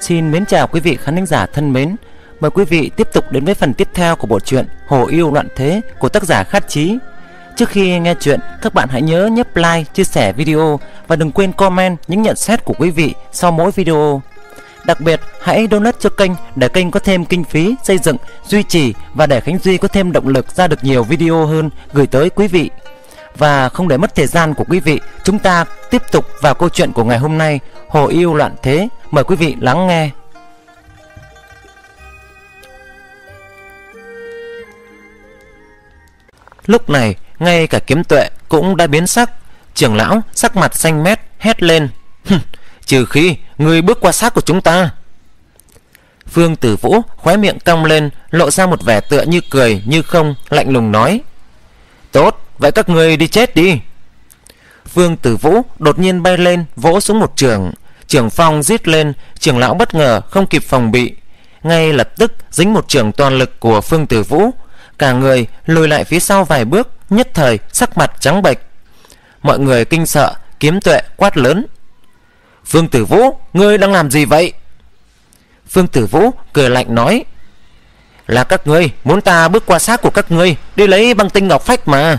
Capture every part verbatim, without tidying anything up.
Xin mến chào quý vị khán thính giả thân mến. Mời quý vị tiếp tục đến với phần tiếp theo của bộ truyện Hồ Yêu Loạn Thế của tác giả Khát Chí. Trước khi nghe chuyện, các bạn hãy nhớ nhấp like, chia sẻ video và đừng quên comment những nhận xét của quý vị sau mỗi video. Đặc biệt, hãy donate cho kênh để kênh có thêm kinh phí xây dựng, duy trì và để Khánh Duy có thêm động lực ra được nhiều video hơn gửi tới quý vị. Và không để mất thời gian của quý vị, chúng ta tiếp tục vào câu chuyện của ngày hôm nay, Hồ Yêu Loạn Thế. Mời quý vị lắng nghe. Lúc này, ngay cả Kiếm Tuệ cũng đã biến sắc. Trưởng lão sắc mặt xanh mét hét lên: trừ khi người bước qua xác của chúng ta. Phương Tử Vũ khóe miệng cong lên, lộ ra một vẻ tựa như cười như không, lạnh lùng nói: tốt, vậy các người đi chết đi. Phương Tử Vũ đột nhiên bay lên, vỗ xuống một trường. Trường phong rít lên, trưởng lão bất ngờ không kịp phòng bị, ngay lập tức dính một trường toàn lực của Phương Tử Vũ, cả người lùi lại phía sau vài bước, nhất thời sắc mặt trắng bệch. Mọi người kinh sợ. Kiếm Tuệ quát lớn: Phương Tử Vũ, ngươi đang làm gì vậy? Phương Tử Vũ cười lạnh nói: là các ngươi muốn ta bước qua xác của các ngươi đi lấy băng tinh ngọc phách mà.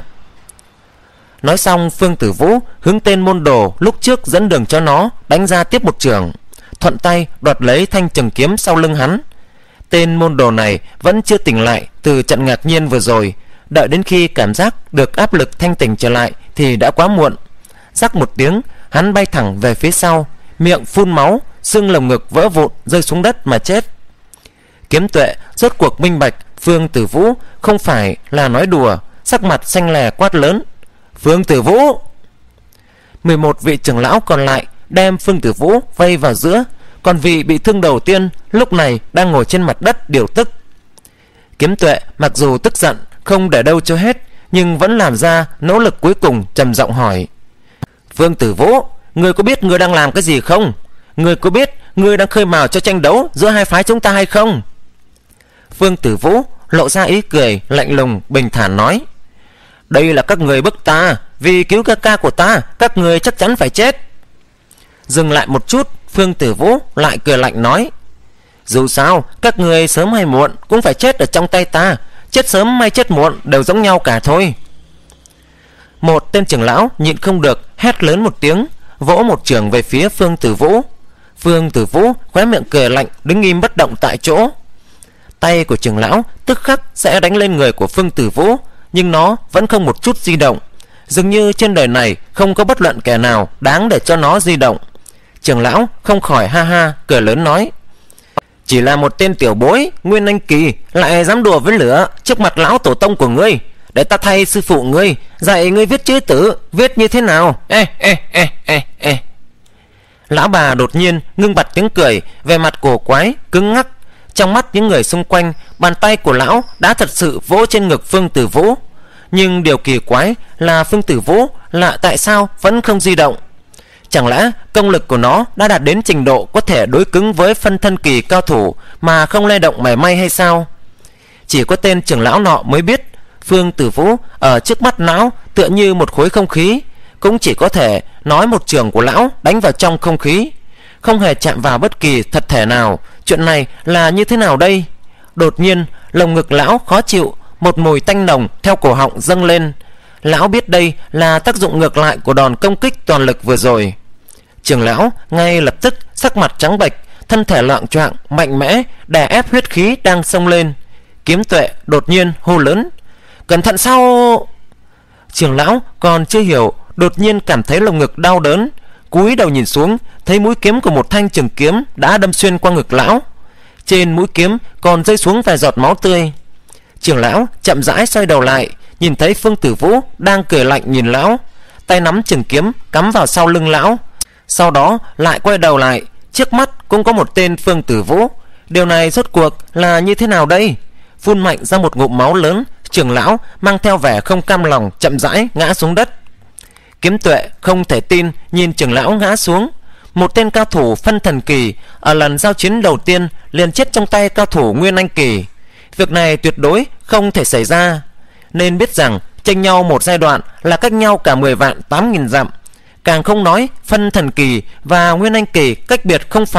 Nói xong, Phương Tử Vũ hướng tên môn đồ lúc trước dẫn đường cho nó đánh ra tiếp một trường, thuận tay đoạt lấy thanh trường kiếm sau lưng hắn. Tên môn đồ này vẫn chưa tỉnh lại từ trận ngạc nhiên vừa rồi. Đợi đến khi cảm giác được áp lực thanh tỉnh trở lại thì đã quá muộn. Rắc một tiếng, hắn bay thẳng về phía sau, miệng phun máu, xương lồng ngực vỡ vụn rơi xuống đất mà chết. Kiếm Tuệ rốt cuộc minh bạch Phương Tử Vũ không phải là nói đùa, sắc mặt xanh lè quát lớn: Phương Tử Vũ! mười một vị trưởng lão còn lại đem Phương Tử Vũ vây vào giữa, còn vị bị thương đầu tiên lúc này đang ngồi trên mặt đất điều tức. Kiếm Tuệ mặc dù tức giận không để đâu cho hết, nhưng vẫn làm ra nỗ lực cuối cùng, trầm giọng hỏi: Phương Tử Vũ, ngươi có biết ngươi đang làm cái gì không? Ngươi có biết ngươi đang khơi mào cho tranh đấu giữa hai phái chúng ta hay không? Phương Tử Vũ lộ ra ý cười lạnh lùng, bình thản nói: đây là các người bức ta, vì cứu ca ca của ta, các người chắc chắn phải chết. Dừng lại một chút, Phương Tử Vũ lại cười lạnh nói: dù sao, các người sớm hay muộn cũng phải chết ở trong tay ta, chết sớm hay chết muộn đều giống nhau cả thôi. Một tên trưởng lão nhịn không được hét lớn một tiếng, vỗ một trường về phía Phương Tử Vũ. Phương Tử Vũ khóe miệng cười lạnh, đứng im bất động tại chỗ. Tay của trưởng lão tức khắc sẽ đánh lên người của Phương Tử Vũ, nhưng nó vẫn không một chút di động, dường như trên đời này không có bất luận kẻ nào đáng để cho nó di động. Trưởng lão không khỏi ha ha cười lớn nói: chỉ là một tên tiểu bối Nguyên Anh kỳ lại dám đùa với lửa trước mặt lão tổ tông của ngươi, để ta thay sư phụ ngươi dạy ngươi viết chữ tử, viết như thế nào. Ê, ê, ê, ê, ê. Lão bà đột nhiên ngưng bặt tiếng cười, về mặt cổ quái cứng ngắc. Trong mắt những người xung quanh, bàn tay của lão đã thật sự vỗ trên ngực Phương Tử Vũ. Nhưng điều kỳ quái là Phương Tử Vũ lại tại sao vẫn không di động? Chẳng lẽ công lực của nó đã đạt đến trình độ có thể đối cứng với phân thân kỳ cao thủ mà không lay động mảy may hay sao? Chỉ có tên trưởng lão nọ mới biết Phương Tử Vũ ở trước mắt lão tựa như một khối không khí, cũng chỉ có thể nói một trường của lão đánh vào trong không khí, không hề chạm vào bất kỳ thật thể nào. Chuyện này là như thế nào đây? Đột nhiên lồng ngực lão khó chịu, một mùi tanh nồng theo cổ họng dâng lên. Lão biết đây là tác dụng ngược lại của đòn công kích toàn lực vừa rồi. Trưởng lão ngay lập tức sắc mặt trắng bệch, thân thể loạng choạng mạnh mẽ đè ép huyết khí đang xông lên. Kiếm Tuệ đột nhiên hô lớn: cẩn thận sau! Trưởng lão còn chưa hiểu, đột nhiên cảm thấy lồng ngực đau đớn, cúi đầu nhìn xuống, thấy mũi kiếm của một thanh trường kiếm đã đâm xuyên qua ngực lão. Trên mũi kiếm còn rơi xuống vài giọt máu tươi. Trưởng lão chậm rãi xoay đầu lại, nhìn thấy Phương Tử Vũ đang cười lạnh nhìn lão, tay nắm trường kiếm cắm vào sau lưng lão. Sau đó lại quay đầu lại, trước mắt cũng có một tên Phương Tử Vũ. Điều này rốt cuộc là như thế nào đây? Phun mạnh ra một ngụm máu lớn, trưởng lão mang theo vẻ không cam lòng chậm rãi ngã xuống đất. Kiếm Tuệ không thể tin nhìn trưởng lão ngã xuống. Một tên cao thủ phân thần kỳ ở lần giao chiến đầu tiên liền chết trong tay cao thủ Nguyên Anh kỳ. Việc này tuyệt đối không thể xảy ra. Nên biết rằng chênh nhau một giai đoạn là cách nhau cả mười vạn tám nghìn dặm. Càng không nói phân thần kỳ và Nguyên Anh kỳ cách biệt không phải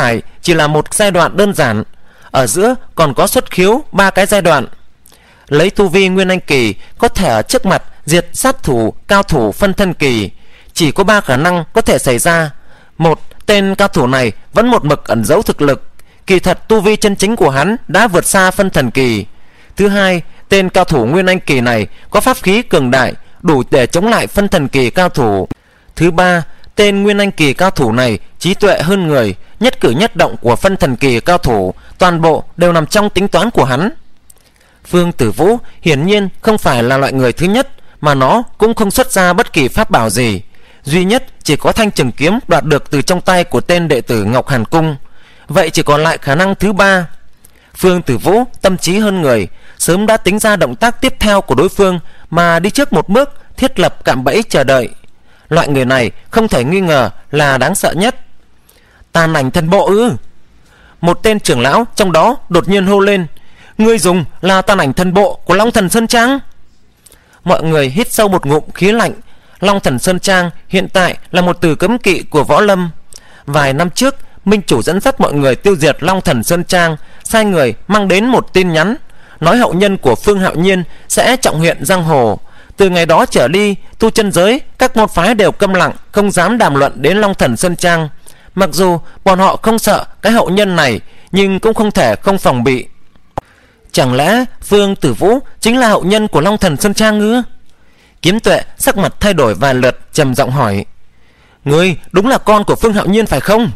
chỉ là một giai đoạn đơn giản, ở giữa còn có xuất khiếu ba cái giai đoạn. Lấy tu vi Nguyên Anh kỳ có thể ở trước mặt diệt sát thủ cao thủ phân thân kỳ, chỉ có ba khả năng có thể xảy ra. Một, tên cao thủ này vẫn một mực ẩn giấu thực lực, kỳ thật tu vi chân chính của hắn đã vượt xa phân thần kỳ. Thứ hai, tên cao thủ Nguyên Anh kỳ này có pháp khí cường đại, đủ để chống lại phân thần kỳ cao thủ. Thứ ba, tên Nguyên Anh kỳ cao thủ này trí tuệ hơn người, nhất cử nhất động của phân thần kỳ cao thủ toàn bộ đều nằm trong tính toán của hắn. Phương Tử Vũ hiển nhiên không phải là loại người thứ nhất, mà nó cũng không xuất ra bất kỳ pháp bảo gì, duy nhất chỉ có thanh trường kiếm đoạt được từ trong tay của tên đệ tử Ngọc Hàn Cung. Vậy chỉ còn lại khả năng thứ ba. Phương Tử Vũ tâm trí hơn người, sớm đã tính ra động tác tiếp theo của đối phương mà đi trước một bước, thiết lập cạm bẫy chờ đợi. Loại người này không thể nghi ngờ là đáng sợ nhất. Tàn ảnh thần bộ ư? Một tên trưởng lão trong đó đột nhiên hô lên. Ngươi dùng là tàn ảnh thần bộ của Long Thần Sơn Trang? Mọi người hít sâu một ngụm khí lạnh. Long Thần Sơn Trang hiện tại là một từ cấm kỵ của võ lâm. Vài năm trước, minh chủ dẫn dắt mọi người tiêu diệt Long Thần Sơn Trang, sai người mang đến một tin nhắn, nói hậu nhân của Phương Hạo Nhiên sẽ trọng huyện giang hồ. Từ ngày đó trở đi, tu chân giới các môn phái đều câm lặng, không dám đàm luận đến Long Thần Sơn Trang. Mặc dù bọn họ không sợ cái hậu nhân này, nhưng cũng không thể không phòng bị. Chẳng lẽ Phương Tử Vũ chính là hậu nhân của Long Thần Sơn Trang ư? Kiếm Tuệ sắc mặt thay đổi vài lượt, trầm giọng hỏi. Ngươi đúng là con của Phương Hạo Nhiên phải không?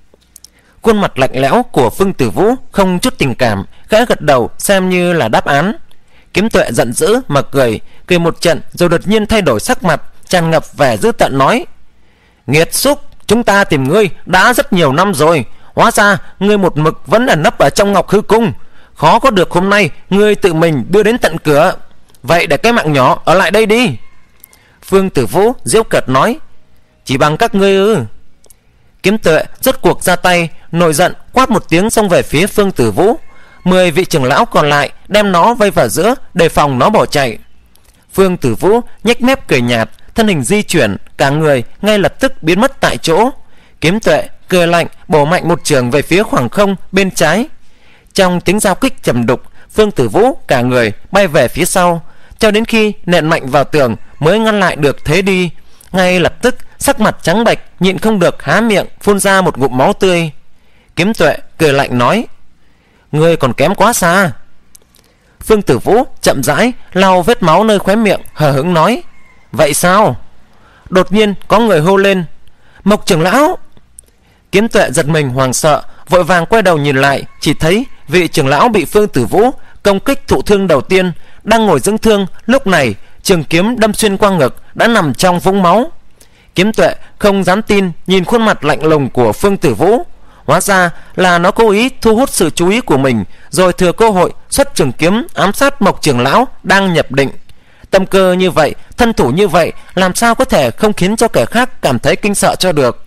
Khuôn mặt lạnh lẽo của Phương Tử Vũ không chút tình cảm, khẽ gật đầu xem như là đáp án. Kiếm Tuệ giận dữ mà cười, cười một trận rồi đột nhiên thay đổi sắc mặt, tràn ngập vẻ dữ tợn nói. Nghiệt xúc, chúng ta tìm ngươi đã rất nhiều năm rồi, hóa ra ngươi một mực vẫn ẩn nấp ở trong Ngọc Hư Cung, khó có được hôm nay ngươi tự mình đưa đến tận cửa. Vậy để cái mạng nhỏ ở lại đây đi. Phương Tử Vũ giễu cợt nói. Chỉ bằng các ngươi ư? Kiếm Tuệ rốt cuộc ra tay, nổi giận quát một tiếng xông về phía Phương Tử Vũ. Mười vị trưởng lão còn lại đem nó vây vào giữa, đề phòng nó bỏ chạy. Phương Tử Vũ nhếch mép cười nhạt, thân hình di chuyển, cả người ngay lập tức biến mất tại chỗ. Kiếm Tuệ cười lạnh bổ mạnh một trường về phía khoảng không bên trái. Trong tiếng giao kích trầm đục, Phương Tử Vũ cả người bay về phía sau, cho đến khi nện mạnh vào tường mới ngăn lại được thế đi. Ngay lập tức sắc mặt trắng bệch, nhịn không được há miệng phun ra một ngụm máu tươi. Kiếm Tuệ cười lạnh nói. Ngươi còn kém quá xa. Phương Tử Vũ chậm rãi lau vết máu nơi khóe miệng, hờ hững nói. Vậy sao? Đột nhiên có người hô lên. Mộc trưởng lão. Kiếm Tuệ giật mình hoảng sợ, vội vàng quay đầu nhìn lại, chỉ thấy vị trưởng lão bị Phương Tử Vũ công kích thụ thương đầu tiên đang ngồi dưỡng thương, lúc này trường kiếm đâm xuyên qua ngực, đã nằm trong vũng máu. Kiếm Tuệ không dám tin nhìn khuôn mặt lạnh lùng của Phương Tử Vũ. Hóa ra là nó cố ý thu hút sự chú ý của mình, rồi thừa cơ hội xuất trường kiếm ám sát Mộc trưởng lão đang nhập định. Tâm cơ như vậy, thân thủ như vậy, làm sao có thể không khiến cho kẻ khác cảm thấy kinh sợ cho được.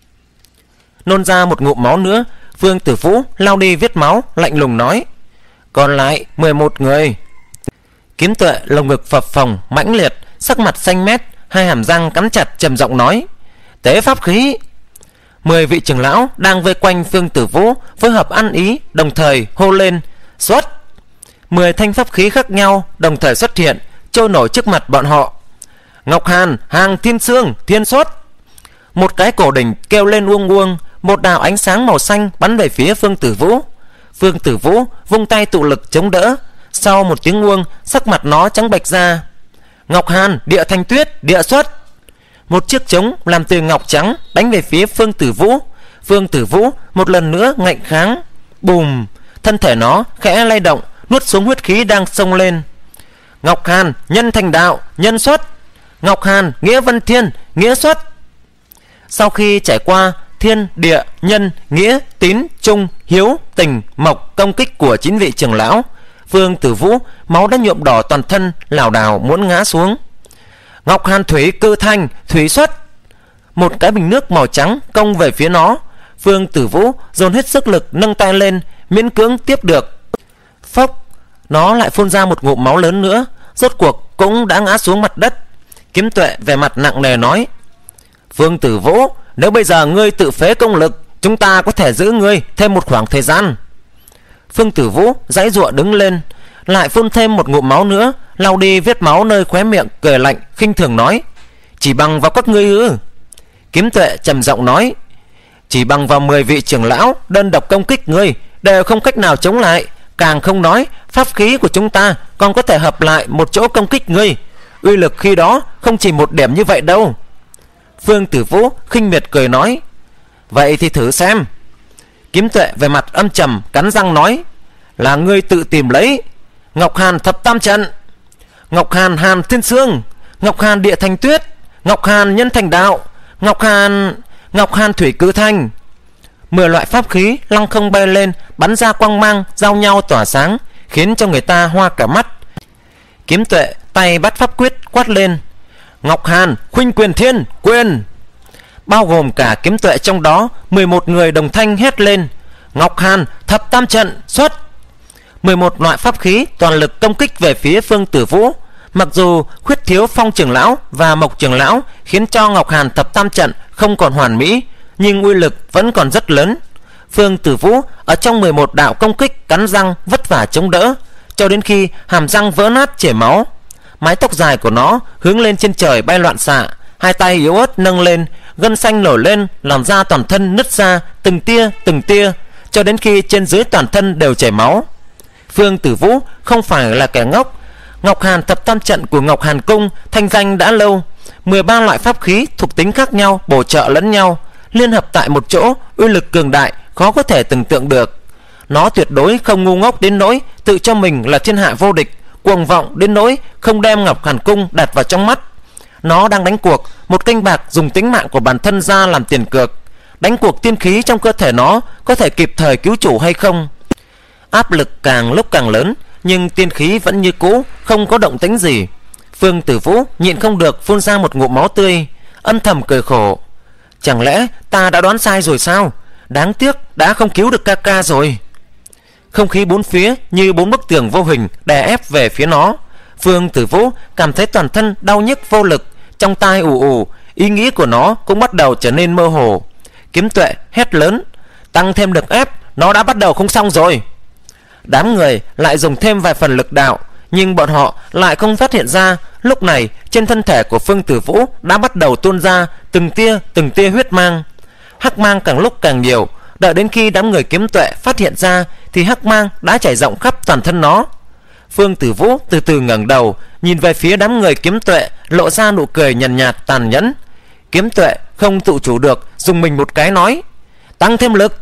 Nôn ra một ngụm máu nữa, Phương Tử Vũ lau đi vết máu, lạnh lùng nói. Còn lại mười một người. Kiếm Tuệ lồng ngực phập phồng mãnh liệt, sắc mặt xanh mét, hai hàm răng cắn chặt, trầm giọng nói. Tế pháp khí. Mười vị trưởng lão đang vây quanh Phương Tử Vũ phối hợp ăn ý, đồng thời hô lên. Xuất. Mười thanh pháp khí khác nhau đồng thời xuất hiện, trôi nổi trước mặt bọn họ. Ngọc Hàn, Hàng Thiên Sương, Thiên Xuất. Một cái cổ đỉnh kêu lên uông uông, một đạo ánh sáng màu xanh bắn về phía Phương Tử Vũ. Phương Tử Vũ vung tay tụ lực chống đỡ, sau một tiếng uông, sắc mặt nó trắng bệch ra. Ngọc Hàn, Địa Thanh Tuyết, Địa Xuất. Một chiếc trống làm từ ngọc trắng đánh về phía Phương Tử Vũ. Phương Tử Vũ một lần nữa ngạnh kháng. Bùm, thân thể nó khẽ lay động, nuốt xuống huyết khí đang xông lên. Ngọc Hàn, Nhân Thành Đạo, Nhân Xuất. Ngọc Hàn, Nghĩa Vân Thiên, Nghĩa Xuất. Sau khi trải qua thiên, địa, nhân, nghĩa, tín, trung, hiếu, tình, mộc công kích của chín vị trưởng lão, Phương Tử Vũ máu đã nhuộm đỏ toàn thân, lảo đảo muốn ngã xuống. Ngọc Hàn Thủy Cư Thanh, Thủy Xuất. Một cái bình nước màu trắng công về phía nó. Phương Tử Vũ dồn hết sức lực nâng tay lên, miễn cưỡng tiếp được. Phốc, nó lại phun ra một ngụm máu lớn nữa, rốt cuộc cũng đã ngã xuống mặt đất. Kiếm Tuệ vẻ mặt nặng nề nói. Phương Tử Vũ, nếu bây giờ ngươi tự phế công lực, chúng ta có thể giữ ngươi thêm một khoảng thời gian. Phương Tử Vũ giãy giụa đứng lên, lại phun thêm một ngụm máu nữa, lau đi vết máu nơi khóe miệng, cười lạnh khinh thường nói: chỉ bằng vào các ngươi ư? Kiếm Tuệ trầm giọng nói: chỉ bằng vào mười vị trưởng lão đơn độc công kích ngươi đều không cách nào chống lại, càng không nói pháp khí của chúng ta còn có thể hợp lại một chỗ công kích ngươi, uy lực khi đó không chỉ một điểm như vậy đâu. Phương Tử Vũ khinh miệt cười nói: vậy thì thử xem. Kiếm Tuệ về mặt âm trầm cắn răng nói: là ngươi tự tìm lấy. Ngọc Hàn thập tam trận, Ngọc Hàn Hàn Thiên Sương, Ngọc Hàn Địa Thành Tuyết, Ngọc Hàn Nhân Thành Đạo, Ngọc Hàn Ngọc Hàn Thủy Cử Thành. Mười loại pháp khí lăng không bay lên, bắn ra quang mang giao nhau tỏa sáng, khiến cho người ta hoa cả mắt. Kiếm Tuệ tay bắt pháp quyết quát lên: Ngọc Hàn Khuynh Quyền Thiên Quyền. Bao gồm cả Kiếm Tuệ trong đó, mười một người đồng thanh hét lên: Ngọc Hàn thập tam trận xuất. Mười một loại pháp khí toàn lực công kích về phía Phương Tử Vũ. Mặc dù khuyết thiếu Phong trưởng lão và Mộc trưởng lão, khiến cho Ngọc Hàn thập tam trận không còn hoàn mỹ, nhưng uy lực vẫn còn rất lớn. Phương Tử Vũ ở trong mười một đạo công kích cắn răng vất vả chống đỡ, cho đến khi hàm răng vỡ nát chảy máu. Mái tóc dài của nó hướng lên trên trời bay loạn xạ, hai tay yếu ớt nâng lên, gân xanh nổi lên, làm da toàn thân nứt ra từng tia từng tia, cho đến khi trên dưới toàn thân đều chảy máu. Phương Tử Vũ không phải là kẻ ngốc. Ngọc Hàn thập tam trận của Ngọc Hàn Cung thanh danh đã lâu, mười ba loại pháp khí thuộc tính khác nhau bổ trợ lẫn nhau, liên hợp tại một chỗ, uy lực cường đại khó có thể tưởng tượng được. Nó tuyệt đối không ngu ngốc đến nỗi tự cho mình là thiên hạ vô địch, cuồng vọng đến nỗi không đem Ngọc Hàn Cung đặt vào trong mắt. Nó đang đánh cuộc một canh bạc, dùng tính mạng của bản thân ra làm tiền cược, đánh cuộc tiên khí trong cơ thể nó có thể kịp thời cứu chủ hay không. Áp lực càng lúc càng lớn, nhưng tiên khí vẫn như cũ, không có động tĩnh gì. Phương Tử Vũ nhịn không được phun ra một ngụm máu tươi, âm thầm cười khổ: chẳng lẽ ta đã đoán sai rồi sao? Đáng tiếc đã không cứu được ca ca rồi. Không khí bốn phía như bốn bức tường vô hình đè ép về phía nó. Phương Tử Vũ cảm thấy toàn thân đau nhức vô lực, trong tai ù ù, ý nghĩ của nó cũng bắt đầu trở nên mơ hồ. Kiếm Tuệ hét lớn: tăng thêm lực ép, nó đã bắt đầu không xong rồi. Đám người lại dùng thêm vài phần lực đạo, nhưng bọn họ lại không phát hiện ra lúc này trên thân thể của Phương Tử Vũ đã bắt đầu tuôn ra từng tia từng tia huyết mang. Hắc mang càng lúc càng nhiều, đợi đến khi đám người Kiếm Tuệ phát hiện ra thì hắc mang đã trải rộng khắp toàn thân nó. Phương Tử Vũ từ từ ngẩng đầu, nhìn về phía đám người Kiếm Tuệ, lộ ra nụ cười nhàn nhạt, nhạt tàn nhẫn. Kiếm Tuệ không tự chủ được dùng mình một cái nói: tăng thêm lực.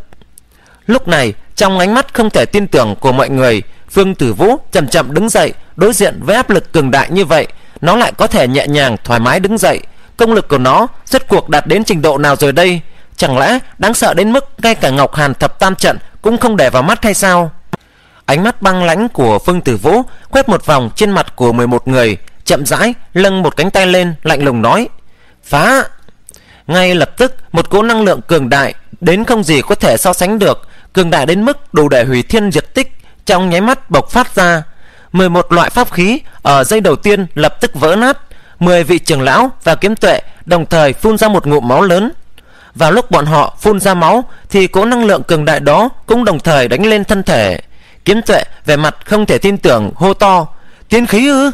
Lúc này trong ánh mắt không thể tin tưởng của mọi người, Phương Tử Vũ chậm chậm đứng dậy. Đối diện với áp lực cường đại như vậy, nó lại có thể nhẹ nhàng thoải mái đứng dậy. Công lực của nó rốt cuộc đạt đến trình độ nào rồi đây? Chẳng lẽ đáng sợ đến mức ngay cả Ngọc Hàn thập tam trận cũng không để vào mắt hay sao? Ánh mắt băng lãnh của Phương Tử Vũ quét một vòng trên mặt của mười một người, chậm rãi lâng một cánh tay lên, lạnh lùng nói: phá. Ngay lập tức một cỗ năng lượng cường đại đến không gì có thể so sánh được, cường đại đến mức đủ để hủy thiên diệt tích, trong nháy mắt bộc phát ra. Mười một loại pháp khí ở giây đầu tiên lập tức vỡ nát. Mười vị trưởng lão và Kiếm Tuệ đồng thời phun ra một ngụm máu lớn. Vào lúc bọn họ phun ra máu thì cỗ năng lượng cường đại đó cũng đồng thời đánh lên thân thể. Kiếm Tuệ vẻ mặt không thể tin tưởng hô to: tiên khí ư?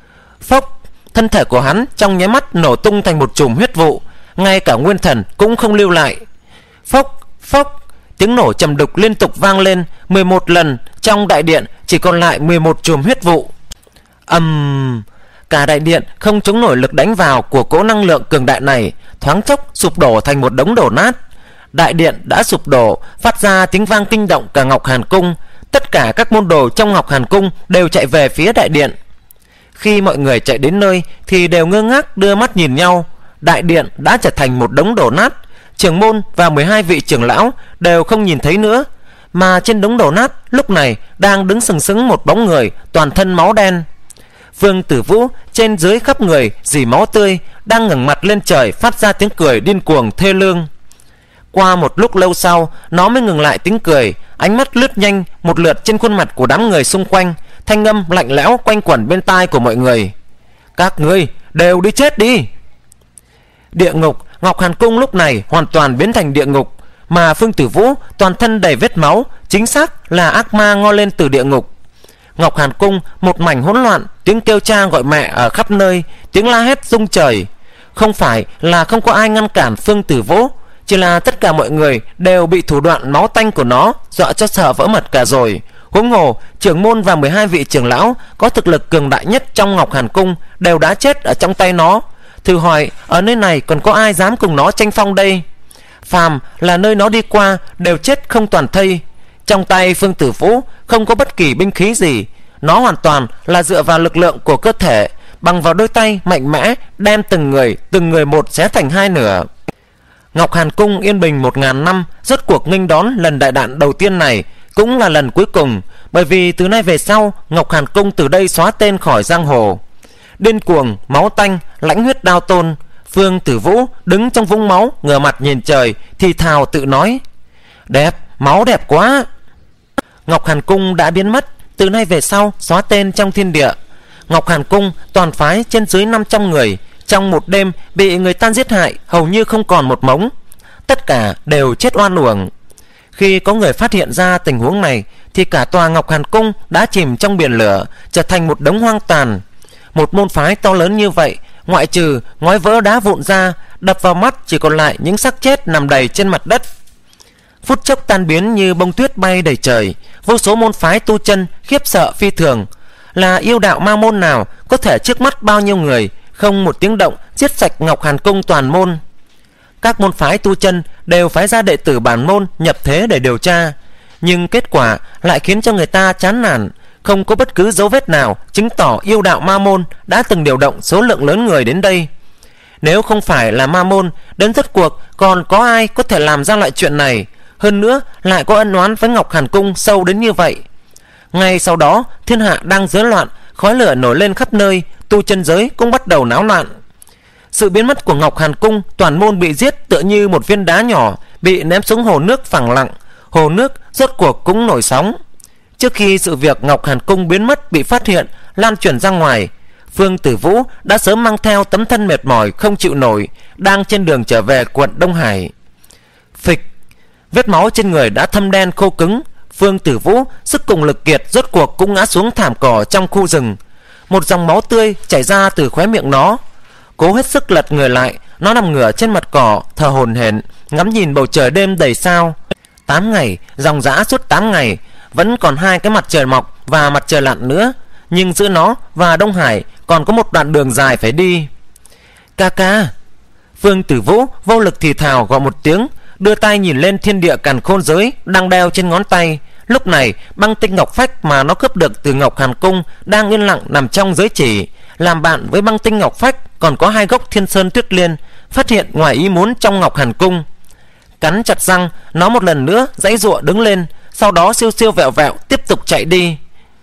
Phốc, thân thể của hắn trong nháy mắt nổ tung thành một chùm huyết vụ, ngay cả nguyên thần cũng không lưu lại. Phốc phốc, tiếng nổ trầm đục liên tục vang lên mười một lần. Trong đại điện chỉ còn lại mười một chùm huyết vụ. Ầm, um, cả đại điện không chống nổi lực đánh vào của cỗ năng lượng cường đại này, thoáng chốc sụp đổ thành một đống đổ nát. Đại điện đã sụp đổ, phát ra tiếng vang kinh động cả Ngọc Hàn Cung. Tất cả các môn đồ trong Ngọc Hàn Cung đều chạy về phía đại điện. Khi mọi người chạy đến nơi thì đều ngơ ngác đưa mắt nhìn nhau. Đại điện đã trở thành một đống đổ nát. Trưởng môn và mười hai vị trưởng lão đều không nhìn thấy nữa, mà trên đống đổ nát lúc này đang đứng sừng sững một bóng người toàn thân máu đen. Phương Tử Vũ trên dưới khắp người dì máu tươi, đang ngẩng mặt lên trời phát ra tiếng cười điên cuồng thê lương. Qua một lúc lâu sau, nó mới ngừng lại tiếng cười, ánh mắt lướt nhanh một lượt trên khuôn mặt của đám người xung quanh, thanh âm lạnh lẽo quanh quẩn bên tai của mọi người: các ngươi đều đi chết đi. Địa ngục Ngọc Hàn Cung lúc này hoàn toàn biến thành địa ngục. mà Phương Tử Vũ toàn thân đầy vết máu, chính xác là ác ma ngoi lên từ địa ngục. Ngọc Hàn Cung một mảnh hỗn loạn, tiếng kêu cha gọi mẹ ở khắp nơi, tiếng la hét rung trời. Không phải là không có ai ngăn cản Phương Tử Vũ, chỉ là tất cả mọi người đều bị thủ đoạn máu tanh của nó dọa cho sợ vỡ mật cả rồi. Huống hồ trưởng môn và mười hai vị trưởng lão có thực lực cường đại nhất trong Ngọc Hàn Cung đều đã chết ở trong tay nó. Thử hỏi ở nơi này còn có ai dám cùng nó tranh phong đây? Phàm là nơi nó đi qua đều chết không toàn thây. Trong tay Phương Tử Vũ không có bất kỳ binh khí gì, nó hoàn toàn là dựa vào lực lượng của cơ thể, bằng vào đôi tay mạnh mẽ đem từng người từng người một xé thành hai nửa. Ngọc Hàn Cung yên bình một ngàn năm rốt cuộc nghênh đón lần đại đạn đầu tiên này, cũng là lần cuối cùng, bởi vì từ nay về sau Ngọc Hàn Cung từ đây xóa tên khỏi giang hồ. Điên cuồng, máu tanh, lãnh huyết đao tôn, Phương Tử Vũ đứng trong vũng máu, ngửa mặt nhìn trời, thì thào tự nói: đẹp, máu đẹp quá. Ngọc Hàn Cung đã biến mất, từ nay về sau xóa tên trong thiên địa. Ngọc Hàn Cung toàn phái trên dưới năm trăm người, trong một đêm bị người ta giết hại hầu như không còn một mống, tất cả đều chết oan uổng. Khi có người phát hiện ra tình huống này thì cả tòa Ngọc Hàn Cung đã chìm trong biển lửa, trở thành một đống hoang tàn. Một môn phái to lớn như vậy, ngoại trừ ngói vỡ đá vụn ra, đập vào mắt chỉ còn lại những xác chết nằm đầy trên mặt đất. Phút chốc tan biến như bông tuyết bay đầy trời. Vô số môn phái tu chân khiếp sợ phi thường. Là yêu đạo ma môn nào có thể trước mắt bao nhiêu người không một tiếng động giết sạch Ngọc Hàn Cung toàn môn? Các môn phái tu chân đều phái ra đệ tử bản môn nhập thế để điều tra, nhưng kết quả lại khiến cho người ta chán nản. Không có bất cứ dấu vết nào chứng tỏ yêu đạo ma môn đã từng điều động số lượng lớn người đến đây. Nếu không phải là ma môn, đến rốt cuộc còn có ai có thể làm ra loại chuyện này? Hơn nữa lại có ân oán với Ngọc Hàn Cung sâu đến như vậy. Ngay sau đó thiên hạ đang rối loạn, khói lửa nổi lên khắp nơi, tu chân giới cũng bắt đầu náo loạn. Sự biến mất của Ngọc Hàn Cung, toàn môn bị giết tựa như một viên đá nhỏ bị ném xuống hồ nước phẳng lặng. Hồ nước rốt cuộc cũng nổi sóng. Trước khi sự việc Ngọc Hàn Cung biến mất bị phát hiện, lan truyền ra ngoài, Phương Tử Vũ đã sớm mang theo tấm thân mệt mỏi không chịu nổi, đang trên đường trở về quận Đông Hải. Phịch, vết máu trên người đã thâm đen khô cứng. Phương Tử Vũ sức cùng lực kiệt rốt cuộc cũng ngã xuống thảm cỏ trong khu rừng. Một dòng máu tươi chảy ra từ khóe miệng nó. Cố hết sức lật người lại, nó nằm ngửa trên mặt cỏ, thở hổn hển, ngắm nhìn bầu trời đêm đầy sao. Tám ngày, dòng dã suốt tám ngày, vẫn còn hai cái mặt trời mọc và mặt trời lặn nữa, nhưng giữa nó và Đông Hải còn có một đoạn đường dài phải đi. Ca ca. Phương Tử Vũ vô lực thì thào gọi một tiếng, đưa tay nhìn lên thiên địa càn khôn giới đang đeo trên ngón tay. Lúc này băng tinh ngọc phách mà nó cướp được từ Ngọc Hàn Cung đang yên lặng nằm trong giới chỉ. Làm bạn với băng tinh ngọc phách còn có hai gốc thiên sơn tuyết liên, phát hiện ngoài ý muốn trong Ngọc Hàn Cung. Cắn chặt răng, nó một lần nữa giãy giụa đứng lên, sau đó siêu siêu vẹo vẹo tiếp tục chạy đi.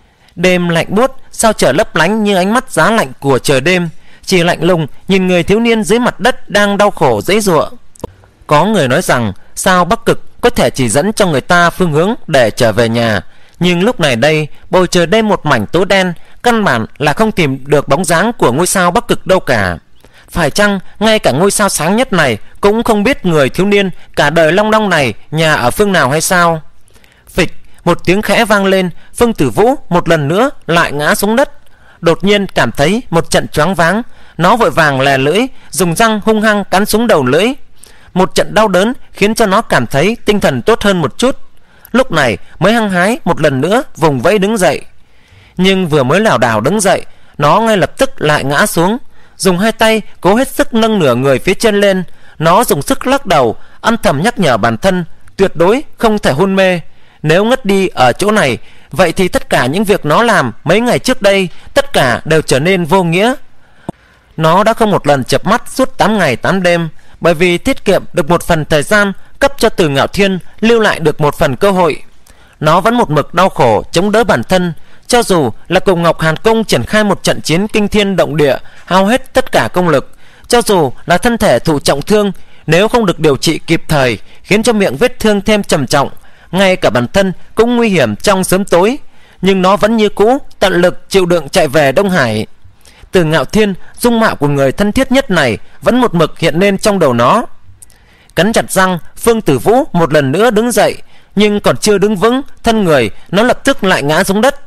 Đêm lạnh buốt, sao trời lấp lánh như ánh mắt giá lạnh của trời đêm, chỉ lạnh lùng nhìn người thiếu niên dưới mặt đất đang đau khổ giãy giụa. Có người nói rằng sao Bắc Cực có thể chỉ dẫn cho người ta phương hướng để trở về nhà, nhưng lúc này đây bầu trời đêm một mảnh tối đen, căn bản là không tìm được bóng dáng của ngôi sao Bắc Cực đâu cả. Phải chăng ngay cả ngôi sao sáng nhất này cũng không biết người thiếu niên cả đời long đong này nhà ở phương nào hay sao? Phịch, một tiếng khẽ vang lên, Phương Tử Vũ một lần nữa lại ngã xuống đất. Đột nhiên cảm thấy một trận choáng váng, nó vội vàng lè lưỡi, dùng răng hung hăng cắn xuống đầu lưỡi. Một trận đau đớn khiến cho nó cảm thấy tinh thần tốt hơn một chút. Lúc này mới hăng hái một lần nữa vùng vẫy đứng dậy. Nhưng vừa mới lảo đảo đứng dậy, nó ngay lập tức lại ngã xuống. Dùng hai tay cố hết sức nâng nửa người phía trên lên. Nó dùng sức lắc đầu, âm thầm nhắc nhở bản thân tuyệt đối không thể hôn mê. Nếu ngất đi ở chỗ này, vậy thì tất cả những việc nó làm mấy ngày trước đây, tất cả đều trở nên vô nghĩa. Nó đã không một lần chợp mắt suốt tám ngày tám đêm, bởi vì tiết kiệm được một phần thời gian, cấp cho Từ Ngạo Thiên lưu lại được một phần cơ hội. Nó vẫn một mực đau khổ chống đỡ bản thân, cho dù là cùng Ngọc Hàn Cung triển khai một trận chiến kinh thiên động địa, hao hết tất cả công lực, cho dù là thân thể thụ trọng thương, nếu không được điều trị kịp thời, khiến cho miệng vết thương thêm trầm trọng, ngay cả bản thân cũng nguy hiểm trong sớm tối, nhưng nó vẫn như cũ tận lực chịu đựng chạy về Đông Hải. Từ Ngạo Thiên, dung mạo của người thân thiết nhất này vẫn một mực hiện lên trong đầu nó. Cắn chặt răng, Phương Tử Vũ một lần nữa đứng dậy, nhưng còn chưa đứng vững, thân người nó lập tức lại ngã xuống đất.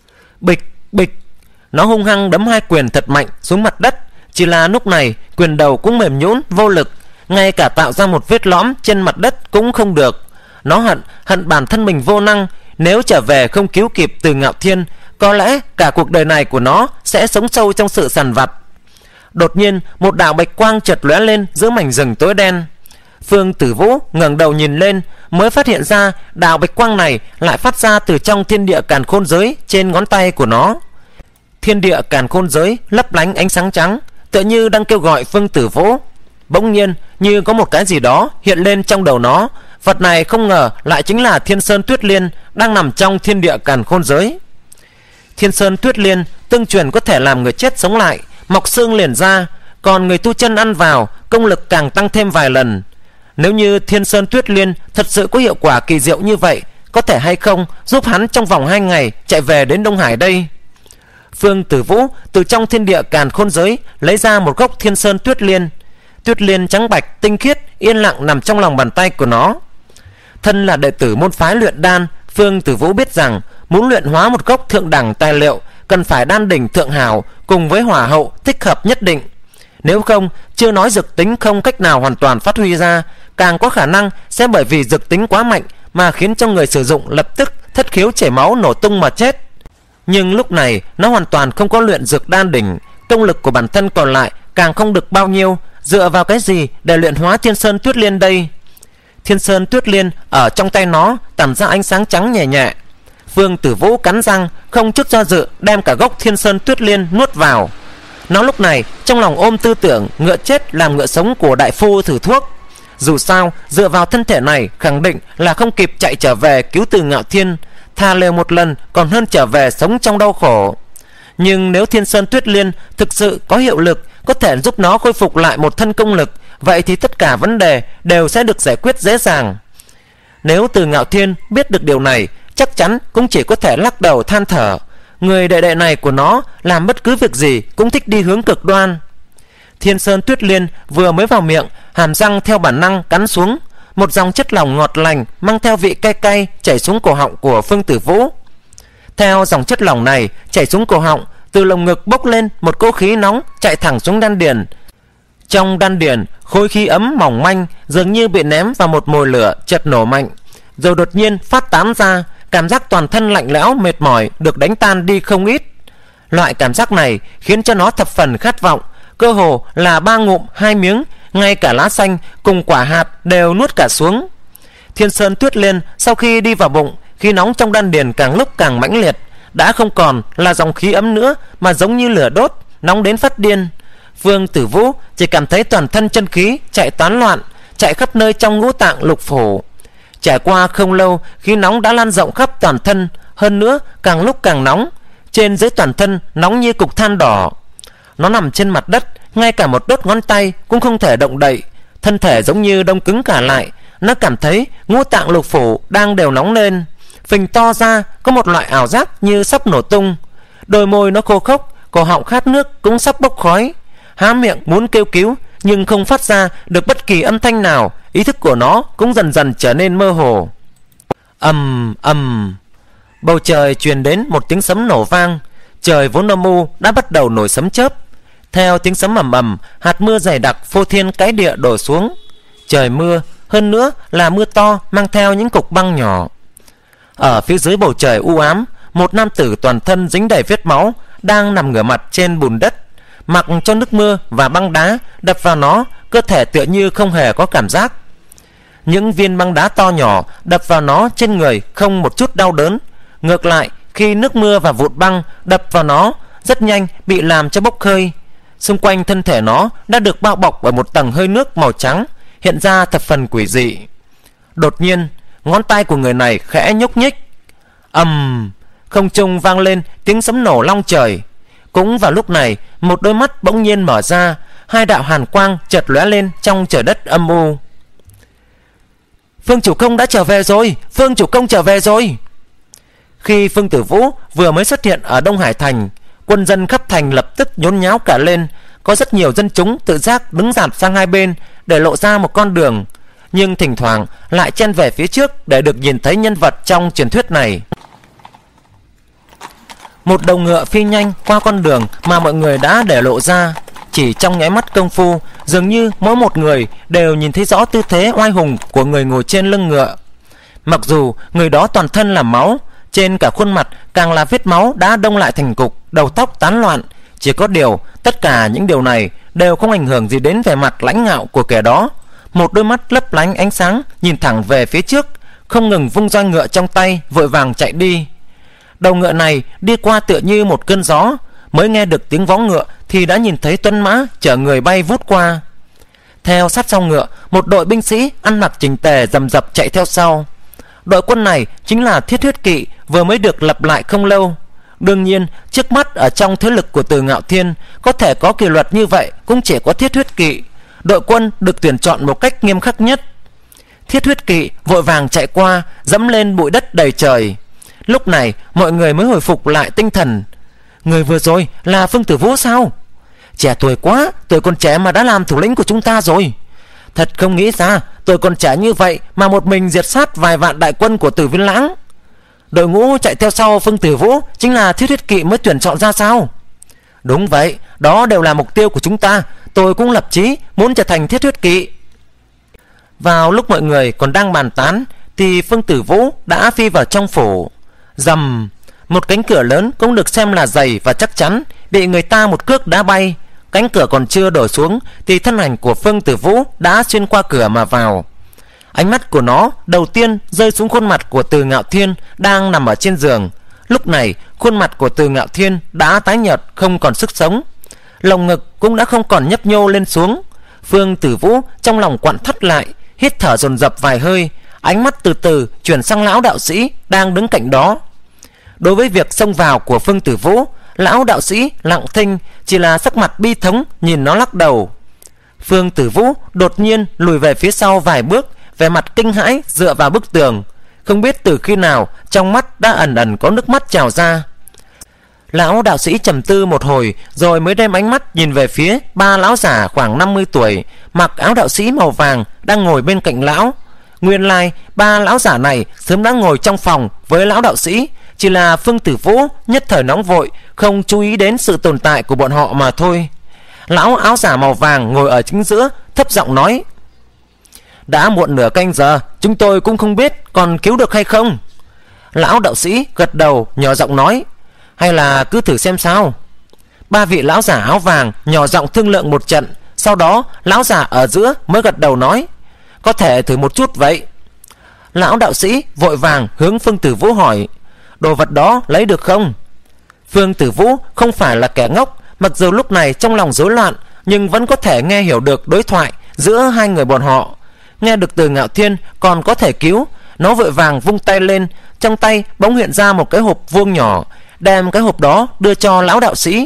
Bịch bịch, nó hung hăng đấm hai quyền thật mạnh xuống mặt đất. Chỉ là lúc này quyền đầu cũng mềm nhũn vô lực, ngay cả tạo ra một vết lõm trên mặt đất cũng không được. Nó hận hận bản thân mình vô năng, nếu trở về không cứu kịp Từ Ngạo Thiên, có lẽ cả cuộc đời này của nó sẽ sống sâu trong sự sằn vặt. Đột nhiên một đạo bạch quang chợt lóe lên giữa mảnh rừng tối đen. Phương Tử Vũ ngẩng đầu nhìn lên, mới phát hiện ra đạo bạch quang này lại phát ra từ trong thiên địa càn khôn giới trên ngón tay của nó. Thiên địa càn khôn giới lấp lánh ánh sáng trắng, tựa như đang kêu gọi Phương Tử Vũ. Bỗng nhiên như có một cái gì đó hiện lên trong đầu nó. Vật này không ngờ lại chính là Thiên Sơn Tuyết Liên đang nằm trong thiên địa càn khôn giới. Thiên Sơn Tuyết Liên tương truyền có thể làm người chết sống lại, mọc xương liền ra, còn người tu chân ăn vào công lực càng tăng thêm vài lần. Nếu như Thiên Sơn Tuyết Liên thật sự có hiệu quả kỳ diệu như vậy, có thể hay không giúp hắn trong vòng hai ngày chạy về đến Đông Hải đây? Phương Tử Vũ từ trong thiên địa càn khôn giới lấy ra một gốc Thiên Sơn Tuyết Liên. Tuyết Liên trắng bạch tinh khiết yên lặng nằm trong lòng bàn tay của nó. Thân là đệ tử môn phái luyện đan, Phương Tử Vũ biết rằng muốn luyện hóa một gốc thượng đẳng tài liệu cần phải đan đỉnh thượng hảo cùng với hỏa hậu thích hợp nhất định. Nếu không, chưa nói dược tính không cách nào hoàn toàn phát huy ra, càng có khả năng sẽ bởi vì dược tính quá mạnh mà khiến cho người sử dụng lập tức thất khiếu chảy máu nổ tung mà chết. Nhưng lúc này nó hoàn toàn không có luyện dược đan đỉnh, công lực của bản thân còn lại càng không được bao nhiêu, dựa vào cái gì để luyện hóa Thiên Sơn Tuyết Liên đây? Thiên Sơn Tuyết Liên ở trong tay nó tản ra ánh sáng trắng nhẹ nhẹ. Phương Tử Vũ cắn răng không chút do dự đem cả gốc Thiên Sơn Tuyết Liên nuốt vào. Nó lúc này trong lòng ôm tư tưởng ngựa chết làm ngựa sống của đại phu thử thuốc. Dù sao dựa vào thân thể này khẳng định là không kịp chạy trở về cứu Từ Ngạo Thiên, thà liều một lần còn hơn trở về sống trong đau khổ. Nhưng nếu Thiên Sơn Tuyết Liên thực sự có hiệu lực, có thể giúp nó khôi phục lại một thân công lực, vậy thì tất cả vấn đề đều sẽ được giải quyết dễ dàng. Nếu Từ Ngạo Thiên biết được điều này, chắc chắn cũng chỉ có thể lắc đầu than thở. Người đệ đệ này của nó làm bất cứ việc gì cũng thích đi hướng cực đoan. Thiên Sơn Tuyết Liên vừa mới vào miệng, hàm răng theo bản năng cắn xuống. Một dòng chất lỏng ngọt lành mang theo vị cay cay chảy xuống cổ họng của Phương Tử Vũ. Theo dòng chất lỏng này chảy xuống cổ họng, từ lồng ngực bốc lên một cỗ khí nóng chạy thẳng xuống đan điền. Trong đan điền, khối khí ấm mỏng manh dường như bị ném vào một mồi lửa chợt nổ mạnh, rồi đột nhiên phát tán ra. Cảm giác toàn thân lạnh lẽo mệt mỏi được đánh tan đi không ít. Loại cảm giác này khiến cho nó thập phần khát vọng, cơ hồ là ba ngụm hai miếng, ngay cả lá xanh cùng quả hạt đều nuốt cả xuống. Thiên Sơn Tuyết Liên sau khi đi vào bụng, khí nóng trong đan điền càng lúc càng mãnh liệt, đã không còn là dòng khí ấm nữa mà giống như lửa đốt, nóng đến phát điên. Phương Tử Vũ chỉ cảm thấy toàn thân chân khí chạy tán loạn, chạy khắp nơi trong ngũ tạng lục phủ. Trải qua không lâu, khí nóng đã lan rộng khắp toàn thân, hơn nữa càng lúc càng nóng, trên dưới toàn thân nóng như cục than đỏ. Nó nằm trên mặt đất, ngay cả một đốt ngón tay cũng không thể động đậy, thân thể giống như đông cứng cả lại. Nó cảm thấy ngũ tạng lục phủ đang đều nóng lên, phình to ra, có một loại ảo giác như sắp nổ tung. Đôi môi nó khô khốc, cổ họng khát nước cũng sắp bốc khói. Há miệng muốn kêu cứu nhưng không phát ra được bất kỳ âm thanh nào. Ý thức của nó cũng dần dần trở nên mơ hồ. Ầm ầm, bầu trời truyền đến một tiếng sấm nổ vang. Trời vốn âm u đã bắt đầu nổi sấm chớp. Theo tiếng sấm ầm ầm, hạt mưa dày đặc phô thiên cái địa đổ xuống. Trời mưa, hơn nữa là mưa to mang theo những cục băng nhỏ. Ở phía dưới bầu trời u ám, một nam tử toàn thân dính đầy vết máu đang nằm ngửa mặt trên bùn đất. Mặc cho nước mưa và băng đá đập vào nó, cơ thể tựa như không hề có cảm giác. Những viên băng đá to nhỏ đập vào nó trên người không một chút đau đớn. Ngược lại, khi nước mưa và vụn băng đập vào nó, rất nhanh bị làm cho bốc hơi. Xung quanh thân thể nó đã được bao bọc bởi một tầng hơi nước màu trắng, hiện ra thập phần quỷ dị. Đột nhiên, ngón tay của người này khẽ nhúc nhích. Ầm, không trung vang lên tiếng sấm nổ long trời. Cũng vào lúc này, một đôi mắt bỗng nhiên mở ra, hai đạo hàn quang chợt lóe lên trong trời đất âm u. Phương chủ công đã trở về rồi, Phương chủ công trở về rồi. Khi Phương Tử Vũ vừa mới xuất hiện ở Đông Hải thành, quân dân khắp thành lập tức nhốn nháo cả lên. Có rất nhiều dân chúng tự giác đứng dạt sang hai bên để lộ ra một con đường. nhưng thỉnh thoảng lại chen về phía trước để được nhìn thấy nhân vật trong truyền thuyết này. Một đầu ngựa phi nhanh qua con đường mà mọi người đã để lộ ra. Chỉ trong nháy mắt công phu, dường như mỗi một người đều nhìn thấy rõ tư thế oai hùng của người ngồi trên lưng ngựa. Mặc dù người đó toàn thân là máu, trên cả khuôn mặt càng là vết máu đã đông lại thành cục, đầu tóc tán loạn. Chỉ có điều tất cả những điều này đều không ảnh hưởng gì đến vẻ mặt lãnh ngạo của kẻ đó. Một đôi mắt lấp lánh ánh sáng nhìn thẳng về phía trước, không ngừng vung roi ngựa trong tay, vội vàng chạy đi. Đầu ngựa này đi qua tựa như một cơn gió, mới nghe được tiếng vó ngựa thì đã nhìn thấy tuấn mã chở người bay vút qua. Theo sát sau ngựa, một đội binh sĩ ăn mặc chỉnh tề rầm rập chạy theo sau. Đội quân này chính là Thiết Huyết Kỵ vừa mới được lập lại không lâu. Đương nhiên, trước mắt ở trong thế lực của Từ Ngạo Thiên, có thể có kỷ luật như vậy cũng chỉ có Thiết Huyết Kỵ. Đội quân được tuyển chọn một cách nghiêm khắc nhất. Thiết Huyết Kỵ vội vàng chạy qua, dẫm lên bụi đất đầy trời. Lúc này mọi người mới hồi phục lại tinh thần. Người vừa rồi là Phương Tử Vũ sao? Trẻ tuổi quá, tuổi còn trẻ mà đã làm thủ lĩnh của chúng ta rồi. Thật không nghĩ ra tuổi còn trẻ như vậy mà một mình diệt sát vài vạn đại quân của Tử Viên Lãng. Đội ngũ chạy theo sau Phương Tử Vũ chính là Thiết Huyết Kỵ mới tuyển chọn ra sao? Đúng vậy, đó đều là mục tiêu của chúng ta. Tôi cũng lập chí muốn trở thành Thiết Huyết Kỵ. Vào lúc mọi người còn đang bàn tán thì Phương Tử Vũ đã phi vào trong phủ. Rầm, một cánh cửa lớn cũng được xem là dày và chắc chắn bị người ta một cước đá bay. Cánh cửa còn chưa đổ xuống thì thân ảnh của Phương Tử Vũ đã xuyên qua cửa mà vào. Ánh mắt của nó đầu tiên rơi xuống khuôn mặt của Từ Ngạo Thiên đang nằm ở trên giường. Lúc này khuôn mặt của Từ Ngạo Thiên đã tái nhợt không còn sức sống, lồng ngực cũng đã không còn nhấp nhô lên xuống. Phương Tử Vũ trong lòng quặn thắt lại, hít thở dồn dập vài hơi, ánh mắt từ từ chuyển sang lão đạo sĩ đang đứng cạnh đó. Đối với việc xông vào của Phương Tử Vũ, lão đạo sĩ lặng thinh, chỉ là sắc mặt bi thống nhìn nó lắc đầu. Phương Tử Vũ đột nhiên lùi về phía sau vài bước, vẻ mặt kinh hãi dựa vào bức tường. Không biết từ khi nào trong mắt đã ẩn ẩn có nước mắt trào ra. Lão đạo sĩ trầm tư một hồi rồi mới đem ánh mắt nhìn về phía ba lão giả khoảng năm mươi tuổi, mặc áo đạo sĩ màu vàng đang ngồi bên cạnh lão. Nguyên lai ba lão giả này sớm đã ngồi trong phòng với lão đạo sĩ, chỉ là Phương Tử Vũ nhất thời nóng vội không chú ý đến sự tồn tại của bọn họ mà thôi. Lão áo giả màu vàng ngồi ở chính giữa, thấp giọng nói: đã muộn nửa canh giờ, chúng tôi cũng không biết còn cứu được hay không. Lão đạo sĩ gật đầu nhỏ giọng nói: hay là cứ thử xem sao. Ba vị lão giả áo vàng nhỏ giọng thương lượng một trận, sau đó lão giả ở giữa mới gật đầu nói: có thể thử một chút vậy. Lão đạo sĩ vội vàng hướng Phương Tử Vũ hỏi: đồ vật đó lấy được không? Phương Tử Vũ không phải là kẻ ngốc, mặc dù lúc này trong lòng rối loạn nhưng vẫn có thể nghe hiểu được đối thoại giữa hai người bọn họ. Nghe được Từ Ngạo Thiên còn có thể cứu, nó vội vàng vung tay lên, trong tay bỗng hiện ra một cái hộp vuông nhỏ, đem cái hộp đó đưa cho lão đạo sĩ.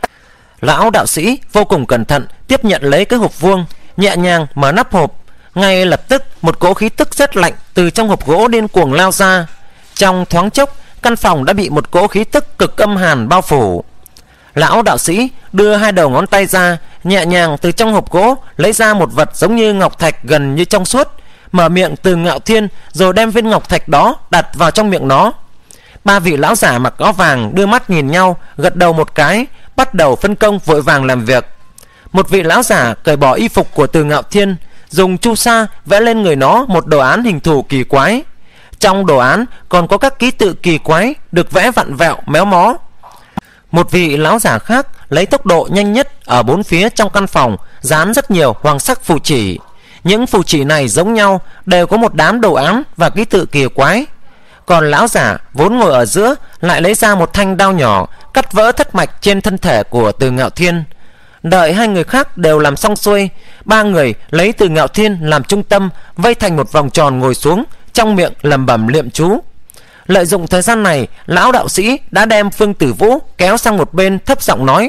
Lão đạo sĩ vô cùng cẩn thận tiếp nhận lấy cái hộp vuông, nhẹ nhàng mở nắp hộp. Ngay lập tức một cỗ khí tức rất lạnh từ trong hộp gỗ điên cuồng lao ra. Trong thoáng chốc, căn phòng đã bị một cỗ khí tức cực âm hàn bao phủ. Lão đạo sĩ đưa hai đầu ngón tay ra, nhẹ nhàng từ trong hộp gỗ lấy ra một vật giống như ngọc thạch gần như trong suốt, mở miệng Từ Ngạo Thiên rồi đem viên ngọc thạch đó đặt vào trong miệng nó. Ba vị lão giả mặc áo vàng đưa mắt nhìn nhau, gật đầu một cái, bắt đầu phân công vội vàng làm việc. Một vị lão giả cởi bỏ y phục của Từ Ngạo Thiên, dùng chu sa vẽ lên người nó một đồ án hình thù kỳ quái. Trong đồ án còn có các ký tự kỳ quái được vẽ vặn vẹo méo mó. Một vị lão giả khác lấy tốc độ nhanh nhất ở bốn phía trong căn phòng dán rất nhiều hoàng sắc phù chỉ. Những phù chỉ này giống nhau, đều có một đám đồ án và ký tự kỳ quái. Còn lão giả vốn ngồi ở giữa lại lấy ra một thanh đao nhỏ, cắt vỡ thất mạch trên thân thể của Từ Ngạo Thiên. Đợi hai người khác đều làm xong xuôi, ba người lấy Từ Ngạo Thiên làm trung tâm, vây thành một vòng tròn ngồi xuống, trong miệng lẩm bẩm niệm chú. Lợi dụng thời gian này, lão đạo sĩ đã đem Phương Tử Vũ kéo sang một bên, thấp giọng nói: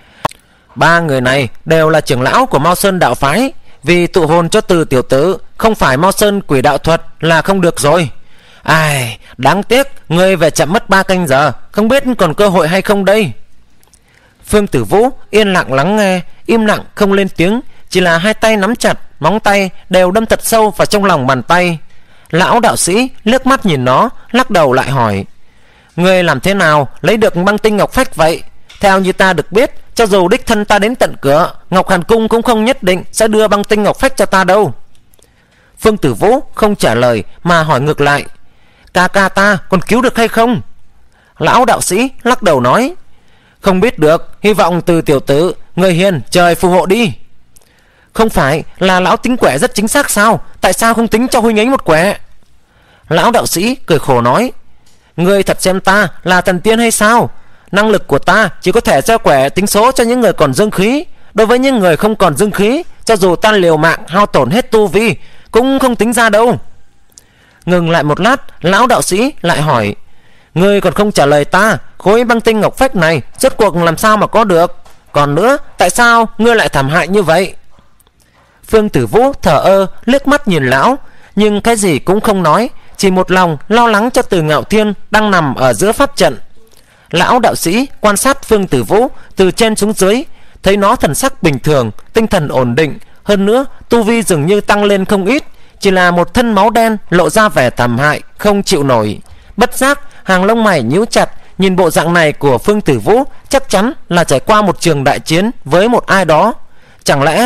ba người này đều là trưởng lão của Mao Sơn đạo phái, vì tụ hồn cho Từ tiểu tử không phải Mao Sơn quỷ đạo thuật là không được rồi. Ai, đáng tiếc ngươi về chậm mất ba canh giờ, không biết còn cơ hội hay không đây. Phương Tử Vũ yên lặng lắng nghe, im lặng không lên tiếng, chỉ là hai tay nắm chặt, móng tay đều đâm thật sâu vào trong lòng bàn tay. Lão đạo sĩ liếc mắt nhìn nó, lắc đầu lại hỏi: Ngươi làm thế nào lấy được băng tinh ngọc phách vậy? Theo như ta được biết, cho dù đích thân ta đến tận cửa, Ngọc Hàn Cung cũng không nhất định sẽ đưa băng tinh ngọc phách cho ta đâu. Phương Tử Vũ không trả lời mà hỏi ngược lại: Ca ca ta còn cứu được hay không? Lão đạo sĩ lắc đầu nói: Không biết được, hy vọng Từ tiểu tử, người hiền, trời phù hộ đi. Không phải là lão tính quẻ rất chính xác sao? Tại sao không tính cho huynh ấy một quẻ? Lão đạo sĩ cười khổ nói: Ngươi thật xem ta là thần tiên hay sao? Năng lực của ta chỉ có thể gieo quẻ tính số cho những người còn dương khí. Đối với những người không còn dương khí, cho dù ta liều mạng hao tổn hết tu vi cũng không tính ra đâu. Ngừng lại một lát, lão đạo sĩ lại hỏi: Ngươi còn không trả lời ta, khối băng tinh ngọc phách này rốt cuộc làm sao mà có được? Còn nữa, tại sao ngươi lại thảm hại như vậy? Phương Tử Vũ thở ơ liếc mắt nhìn lão, nhưng cái gì cũng không nói, chỉ một lòng lo lắng cho Từ Ngạo Thiên đang nằm ở giữa pháp trận. Lão đạo sĩ quan sát Phương Tử Vũ từ trên xuống dưới, thấy nó thần sắc bình thường, tinh thần ổn định, hơn nữa tu vi dường như tăng lên không ít, chỉ là một thân máu đen lộ ra vẻ thảm hại không chịu nổi. Bất giác hàng lông mày nhíu chặt, nhìn bộ dạng này của Phương Tử Vũ chắc chắn là trải qua một trường đại chiến với một ai đó. Chẳng lẽ...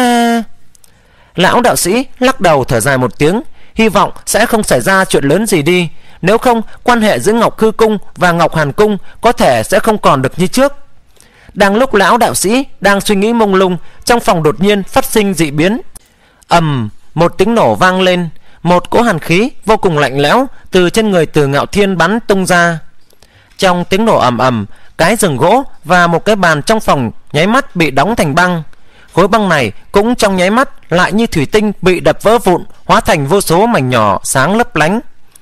Lão đạo sĩ lắc đầu thở dài một tiếng, hy vọng sẽ không xảy ra chuyện lớn gì đi, nếu không quan hệ giữa Ngọc Khư Cung và Ngọc Hàn Cung có thể sẽ không còn được như trước. Đang lúc lão đạo sĩ đang suy nghĩ mông lung, trong phòng đột nhiên phát sinh dị biến. Ầm, một tiếng nổ vang lên, một cỗ hàn khí vô cùng lạnh lẽo từ trên người Từ Ngạo Thiên bắn tung ra. Trong tiếng nổ ầm ầm, cái giường gỗ và một cái bàn trong phòng nháy mắt bị đóng thành băng. Khối băng này cũng trong nháy mắt lại như thủy tinh bị đập vỡ vụn, hóa thành vô số mảnh nhỏ sáng lấp lánh.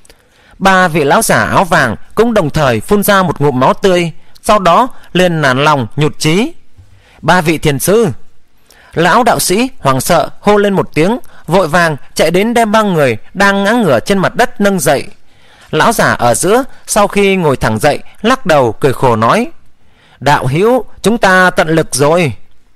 Ba vị lão giả áo vàng cũng đồng thời phun ra một ngụm máu tươi, sau đó liền nản lòng nhụt chí. Ba vị thiền sư! Lão đạo sĩ hoảng sợ hô lên một tiếng, vội vàng chạy đến đem ba người đang ngã ngửa trên mặt đất nâng dậy. Lão giả ở giữa sau khi ngồi thẳng dậy lắc đầu cười khổ nói: Đạo hữu, chúng ta tận lực rồi.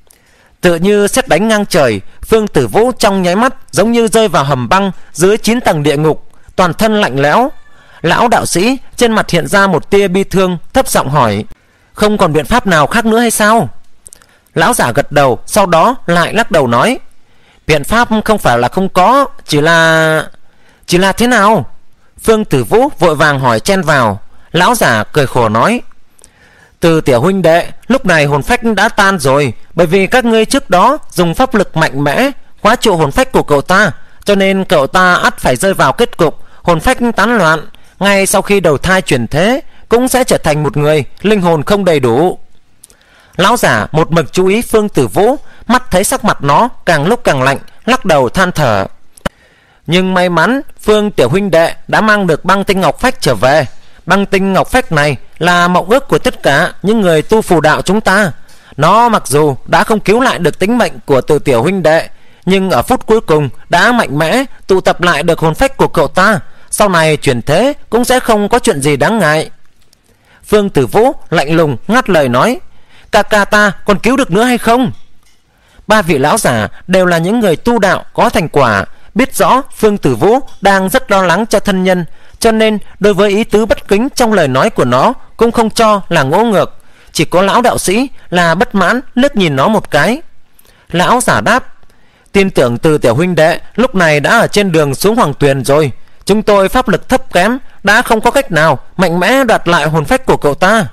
Tự như sét đánh ngang trời, Phương Tử Vũ trong nháy mắt giống như rơi vào hầm băng dưới chín tầng địa ngục, toàn thân lạnh lẽo. Lão đạo sĩ trên mặt hiện ra một tia bi thương, thấp giọng hỏi: Không còn biện pháp nào khác nữa hay sao? Lão giả gật đầu, sau đó lại lắc đầu nói: Biện pháp không phải là không có, chỉ là... Chỉ là thế nào? Phương Tử Vũ vội vàng hỏi chen vào. Lão giả cười khổ nói: Từ tiểu huynh đệ, lúc này hồn phách đã tan rồi, bởi vì các ngươi trước đó dùng pháp lực mạnh mẽ khóa trụ hồn phách của cậu ta, cho nên cậu ta ắt phải rơi vào kết cục hồn phách tán loạn. Ngay sau khi đầu thai chuyển thế cũng sẽ trở thành một người linh hồn không đầy đủ. Lão giả một mực chú ý Phương Tử Vũ, mắt thấy sắc mặt nó càng lúc càng lạnh, lắc đầu than thở: Nhưng may mắn Phương tiểu huynh đệ đã mang được băng tinh ngọc phách trở về. Băng tinh ngọc phách này là mộng ước của tất cả những người tu phù đạo chúng ta. Nó mặc dù đã không cứu lại được tính mệnh của Từ tiểu huynh đệ, nhưng ở phút cuối cùng đã mạnh mẽ tụ tập lại được hồn phách của cậu ta. Sau này chuyển thế cũng sẽ không có chuyện gì đáng ngại. Phương Tử Vũ lạnh lùng ngắt lời nói: Ca ca ta còn cứu được nữa hay không? Ba vị lão giả đều là những người tu đạo có thành quả, biết rõ Phương Tử Vũ đang rất lo lắng cho thân nhân, cho nên đối với ý tứ bất kính trong lời nói của nó cũng không cho là ngỗ ngược. Chỉ có lão đạo sĩ là bất mãn liếc nhìn nó một cái. Lão giả đáp: Tin tưởng Từ tiểu huynh đệ lúc này đã ở trên đường xuống Hoàng Tuyền rồi. Chúng tôi pháp lực thấp kém, đã không có cách nào mạnh mẽ đoạt lại hồn phách của cậu ta.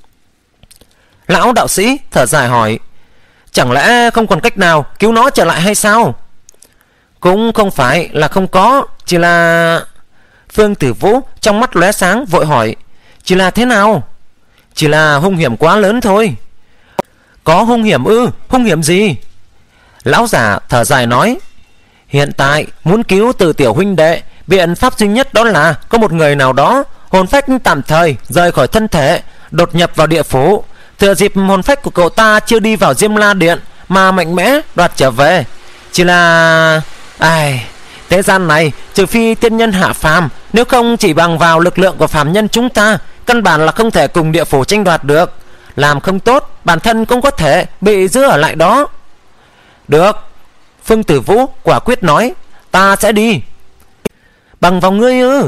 Lão đạo sĩ thở dài hỏi: Chẳng lẽ không còn cách nào cứu nó trở lại hay sao? Cũng không phải là không có, chỉ là... Phương Tử Vũ trong mắt lóe sáng vội hỏi: Chỉ là thế nào? Chỉ là hung hiểm quá lớn thôi. Có hung hiểm ư? Hung hiểm gì? Lão giả thở dài nói: Hiện tại muốn cứu Từ tiểu huynh đệ, biện pháp duy nhất đó là có một người nào đó hồn phách tạm thời rời khỏi thân thể, đột nhập vào địa phủ, thừa dịp hồn phách của cậu ta chưa đi vào Diêm La Điện mà mạnh mẽ đoạt trở về. Chỉ là... Ai... Thế gian này trừ phi tiên nhân hạ phàm, nếu không chỉ bằng vào lực lượng của phàm nhân chúng ta căn bản là không thể cùng địa phủ tranh đoạt được. Làm không tốt bản thân cũng có thể bị giữ ở lại đó. Được, Phương Tử Vũ quả quyết nói: Ta sẽ đi. Bằng vào ngươi ư?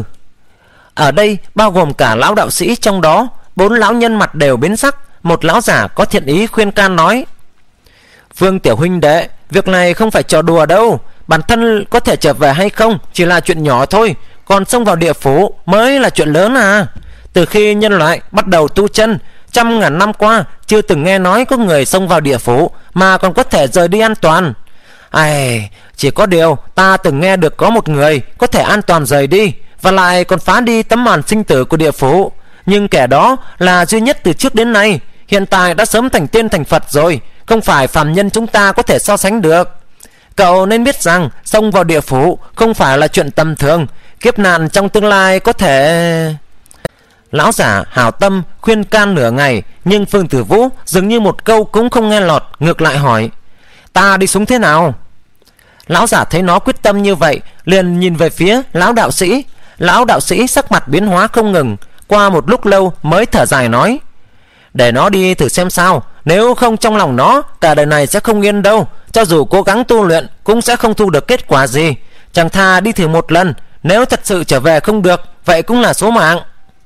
Ở đây bao gồm cả lão đạo sĩ, trong đó bốn lão nhân mặt đều biến sắc. Một lão giả có thiện ý khuyên can nói: Phương tiểu huynh đệ, việc này không phải trò đùa đâu. Bản thân có thể trở về hay không chỉ là chuyện nhỏ thôi, còn xông vào địa phủ mới là chuyện lớn à. Từ khi nhân loại bắt đầu tu chân, trăm ngàn năm qua chưa từng nghe nói có người xông vào địa phủ mà còn có thể rời đi an toàn. Ai, chỉ có điều ta từng nghe được có một người có thể an toàn rời đi, và lại còn phá đi tấm màn sinh tử của địa phủ. Nhưng kẻ đó là duy nhất từ trước đến nay, hiện tại đã sớm thành tiên thành Phật rồi, không phải phàm nhân chúng ta có thể so sánh được. Cậu nên biết rằng xông vào địa phủ không phải là chuyện tầm thường. Kiếp nạn trong tương lai có thể... Lão giả hảo tâm khuyên can nửa ngày, nhưng Phương Tử Vũ dường như một câu cũng không nghe lọt, ngược lại hỏi: Ta đi xuống thế nào? Lão giả thấy nó quyết tâm như vậy, liền nhìn về phía lão đạo sĩ. Lão đạo sĩ sắc mặt biến hóa không ngừng, qua một lúc lâu mới thở dài nói: Để nó đi thử xem sao, nếu không trong lòng nó cả đời này sẽ không yên đâu. Cho dù cố gắng tu luyện cũng sẽ không thu được kết quả gì. Chẳng thà đi thử một lần, nếu thật sự trở về không được, vậy cũng là số mạng.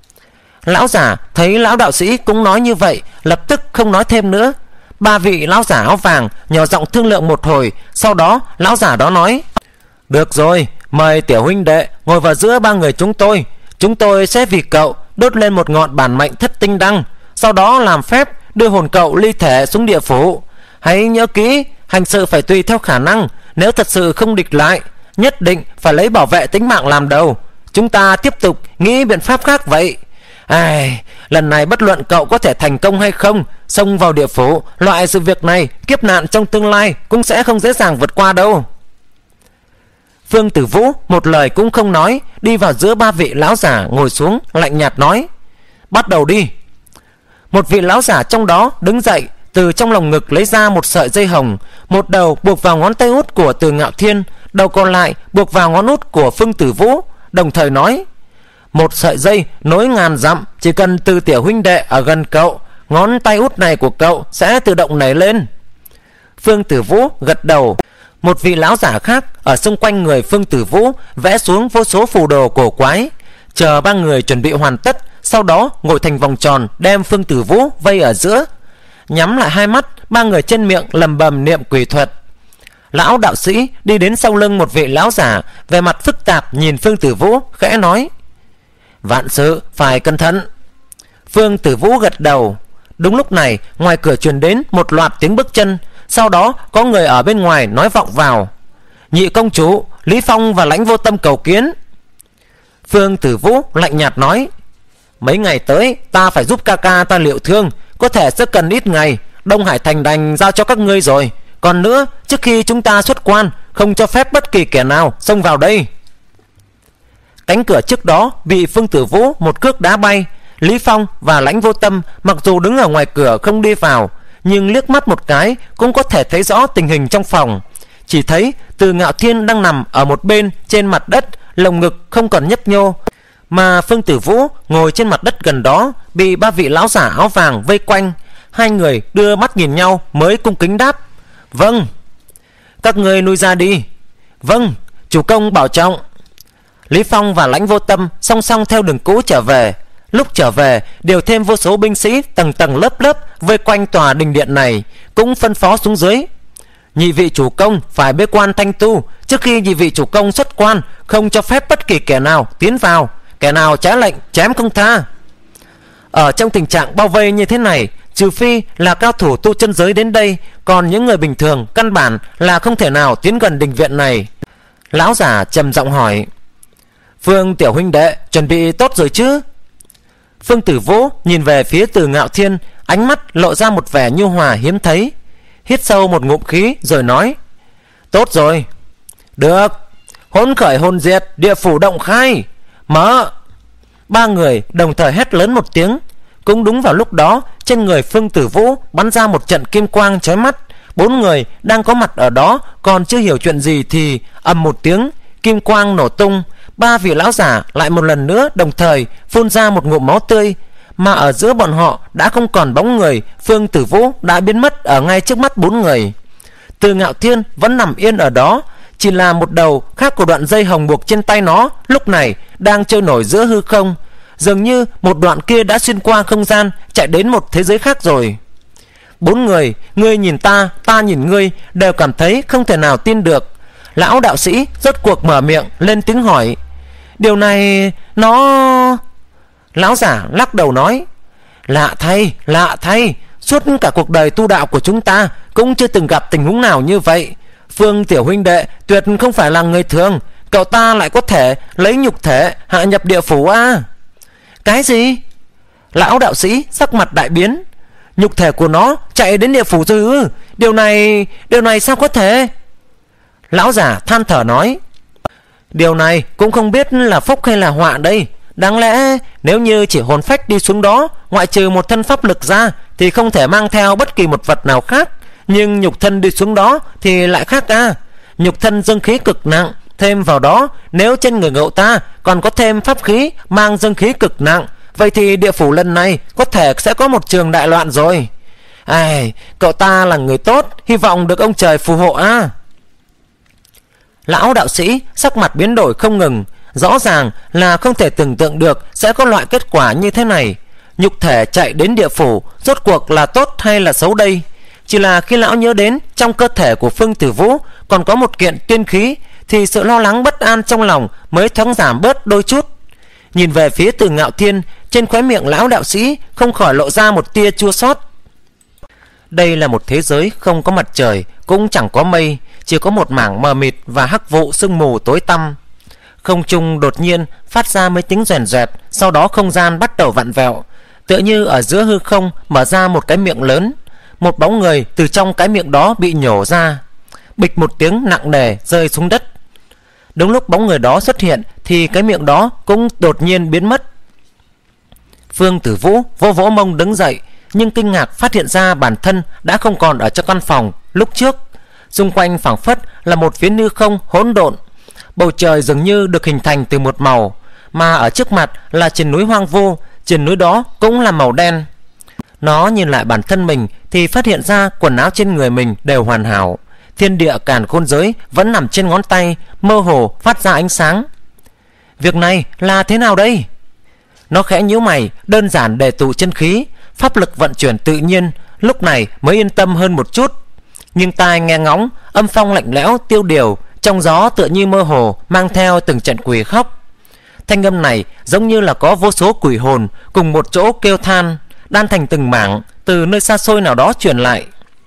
Lão giả thấy lão đạo sĩ cũng nói như vậy, lập tức không nói thêm nữa. Ba vị lão giả áo vàng nhỏ giọng thương lượng một hồi, sau đó lão giả đó nói: Được rồi, mời tiểu huynh đệ ngồi vào giữa ba người chúng tôi. Chúng tôi sẽ vì cậu đốt lên một ngọn bản mệnh thất tinh đăng, sau đó làm phép đưa hồn cậu ly thể xuống địa phủ. Hãy nhớ kỹ, hành sự phải tùy theo khả năng. Nếu thật sự không địch lại, nhất định phải lấy bảo vệ tính mạng làm đầu. Chúng ta tiếp tục nghĩ biện pháp khác vậy. Ai, lần này bất luận cậu có thể thành công hay không, xông vào địa phủ, loại sự việc này, kiếp nạn trong tương lai cũng sẽ không dễ dàng vượt qua đâu. Phương Tử Vũ một lời cũng không nói, đi vào giữa ba vị lão giả ngồi xuống, lạnh nhạt nói: Bắt đầu đi. Một vị lão giả trong đó đứng dậy, từ trong lồng ngực lấy ra một sợi dây hồng, một đầu buộc vào ngón tay út của Từ Ngạo Thiên, đầu còn lại buộc vào ngón út của Phương Tử Vũ, đồng thời nói: Một sợi dây nối ngàn dặm, chỉ cần Từ tiểu huynh đệ ở gần cậu, ngón tay út này của cậu sẽ tự động nảy lên. Phương Tử Vũ gật đầu. Một vị lão giả khác ở xung quanh người Phương Tử Vũ vẽ xuống vô số phù đồ cổ quái. Chờ ba người chuẩn bị hoàn tất, sau đó ngồi thành vòng tròn đem Phương Tử Vũ vây ở giữa. Nhắm lại hai mắt, ba người trên miệng lầm bầm niệm quỷ thuật. Lão đạo sĩ đi đến sau lưng một vị lão giả, về mặt phức tạp nhìn Phương Tử Vũ, khẽ nói: Vạn sự phải cẩn thận. Phương Tử Vũ gật đầu. Đúng lúc này, ngoài cửa truyền đến một loạt tiếng bước chân. Sau đó có người ở bên ngoài nói vọng vào: Nhị công chúa, Lý Phong và Lãnh Vô Tâm cầu kiến. Phương Tử Vũ lạnh nhạt nói: Mấy ngày tới ta phải giúp ca ca ta liệu thương, có thể sẽ cần ít ngày. Đông Hải Thành đành giao cho các ngươi rồi. Còn nữa, trước khi chúng ta xuất quan, không cho phép bất kỳ kẻ nào xông vào đây. Cánh cửa trước đó bị Phương Tử Vũ một cước đá bay. Lý Phong và Lãnh Vô Tâm mặc dù đứng ở ngoài cửa không đi vào, nhưng liếc mắt một cái cũng có thể thấy rõ tình hình trong phòng. Chỉ thấy Từ Ngạo Thiên đang nằm ở một bên trên mặt đất, lồng ngực không còn nhấp nhô, mà Phương Tử Vũ ngồi trên mặt đất gần đó, bị ba vị lão giả áo vàng vây quanh. Hai người đưa mắt nhìn nhau mới cung kính đáp: Vâng. Các người nuôi ra đi. Vâng, chủ công bảo trọng. Lý Phong và Lãnh Vô Tâm song song theo đường cũ trở về. Lúc trở về, điều thêm vô số binh sĩ tầng tầng lớp lớp vây quanh tòa đình điện này, cũng phân phó xuống dưới: Nhị vị chủ công phải bế quan thanh tu, trước khi nhị vị chủ công xuất quan, không cho phép bất kỳ kẻ nào tiến vào, kẻ nào trái lệnh chém không tha. Ở trong tình trạng bao vây như thế này, trừ phi là cao thủ tu chân giới đến đây, còn những người bình thường căn bản là không thể nào tiến gần đình viện này. Lão giả trầm giọng hỏi: Phương tiểu huynh đệ chuẩn bị tốt rồi chứ? Phương Tử Vũ nhìn về phía Từ Ngạo Thiên, ánh mắt lộ ra một vẻ nhu hòa hiếm thấy, hít sâu một ngụm khí rồi nói: Tốt rồi. Được. Hỗn khởi hồn diệt, địa phủ động khai, mở. Ba người đồng thời hét lớn một tiếng. Cũng đúng vào lúc đó, trên người Phương Tử Vũ bắn ra một trận kim quang chói mắt. Bốn người đang có mặt ở đó còn chưa hiểu chuyện gì thì ầm một tiếng, kim quang nổ tung. Ba vị lão giả lại một lần nữa đồng thời phun ra một ngụm máu tươi, mà ở giữa bọn họ đã không còn bóng người. Phương Tử Vũ đã biến mất ở ngay trước mắt bốn người. Từ Ngạo Thiên vẫn nằm yên ở đó, chỉ là một đầu khác của đoạn dây hồng buộc trên tay nó lúc này đang trôi nổi giữa hư không. Dường như một đoạn kia đã xuyên qua không gian, chạy đến một thế giới khác rồi. Bốn người, ngươi nhìn ta, ta nhìn ngươi, đều cảm thấy không thể nào tin được. Lão đạo sĩ rốt cuộc mở miệng lên tiếng hỏi: điều này nó... Lão giả lắc đầu nói: lạ thay, lạ thay, suốt cả cuộc đời tu đạo của chúng ta cũng chưa từng gặp tình huống nào như vậy. Phương tiểu huynh đệ tuyệt không phải là người thường, cậu ta lại có thể lấy nhục thể hạ nhập địa phủ à? Cái gì? Lão đạo sĩ sắc mặt đại biến. Nhục thể của nó chạy đến địa phủ rồi ư? Điều này, điều này sao có thể? Lão giả than thở nói: điều này cũng không biết là phúc hay là họa đây. Đáng lẽ nếu như chỉ hồn phách đi xuống đó, ngoại trừ một thân pháp lực ra thì không thể mang theo bất kỳ một vật nào khác. Nhưng nhục thân đi xuống đó thì lại khác à. Nhục thân dương khí cực nặng, thêm vào đó nếu trên người cậu ta còn có thêm pháp khí mang dương khí cực nặng, vậy thì địa phủ lần này có thể sẽ có một trường đại loạn rồi. Ai, cậu ta là người tốt, hy vọng được ông trời phù hộ à. Lão đạo sĩ sắc mặt biến đổi không ngừng. Rõ ràng là không thể tưởng tượng được sẽ có loại kết quả như thế này. Nhục thể chạy đến địa phủ rốt cuộc là tốt hay là xấu đây? Chỉ là khi lão nhớ đến trong cơ thể của Phương Tử Vũ còn có một kiện tiên khí thì sự lo lắng bất an trong lòng mới thoáng giảm bớt đôi chút. Nhìn về phía Từ Ngạo Thiên, trên khóe miệng lão đạo sĩ không khỏi lộ ra một tia chua xót. Đây là một thế giới không có mặt trời, cũng chẳng có mây, chỉ có một mảng mờ mịt và hắc vụ sương mù tối tăm. Không trung đột nhiên phát ra mấy tiếng rèn rẹt, sau đó không gian bắt đầu vặn vẹo, tựa như ở giữa hư không mở ra một cái miệng lớn. Một bóng người từ trong cái miệng đó bị nhổ ra, bịch một tiếng nặng nề rơi xuống đất. Đúng lúc bóng người đó xuất hiện thì cái miệng đó cũng đột nhiên biến mất. Phương Tử Vũ vỗ vỗ mông đứng dậy, nhưng kinh ngạc phát hiện ra bản thân đã không còn ở trong căn phòng lúc trước. Xung quanh phảng phất là một phiến hư không hỗn độn. Bầu trời dường như được hình thành từ một màu, mà ở trước mặt là triền núi hoang vu, triền núi đó cũng là màu đen. Nó nhìn lại bản thân mình thì phát hiện ra quần áo trên người mình đều hoàn hảo. Thiên địa càn khôn giới vẫn nằm trên ngón tay, mơ hồ phát ra ánh sáng. Việc này là thế nào đây? Nó khẽ nhíu mày, đơn giản đề tụ chân khí, pháp lực vận chuyển tự nhiên, lúc này mới yên tâm hơn một chút. Nhưng tai nghe ngóng, âm phong lạnh lẽo tiêu điều, trong gió tựa như mơ hồ mang theo từng trận quỷ khóc. Thanh âm này giống như là có vô số quỷ hồn cùng một chỗ kêu than, đan thành từng mảng từ nơi xa xôi nào đó truyền lại.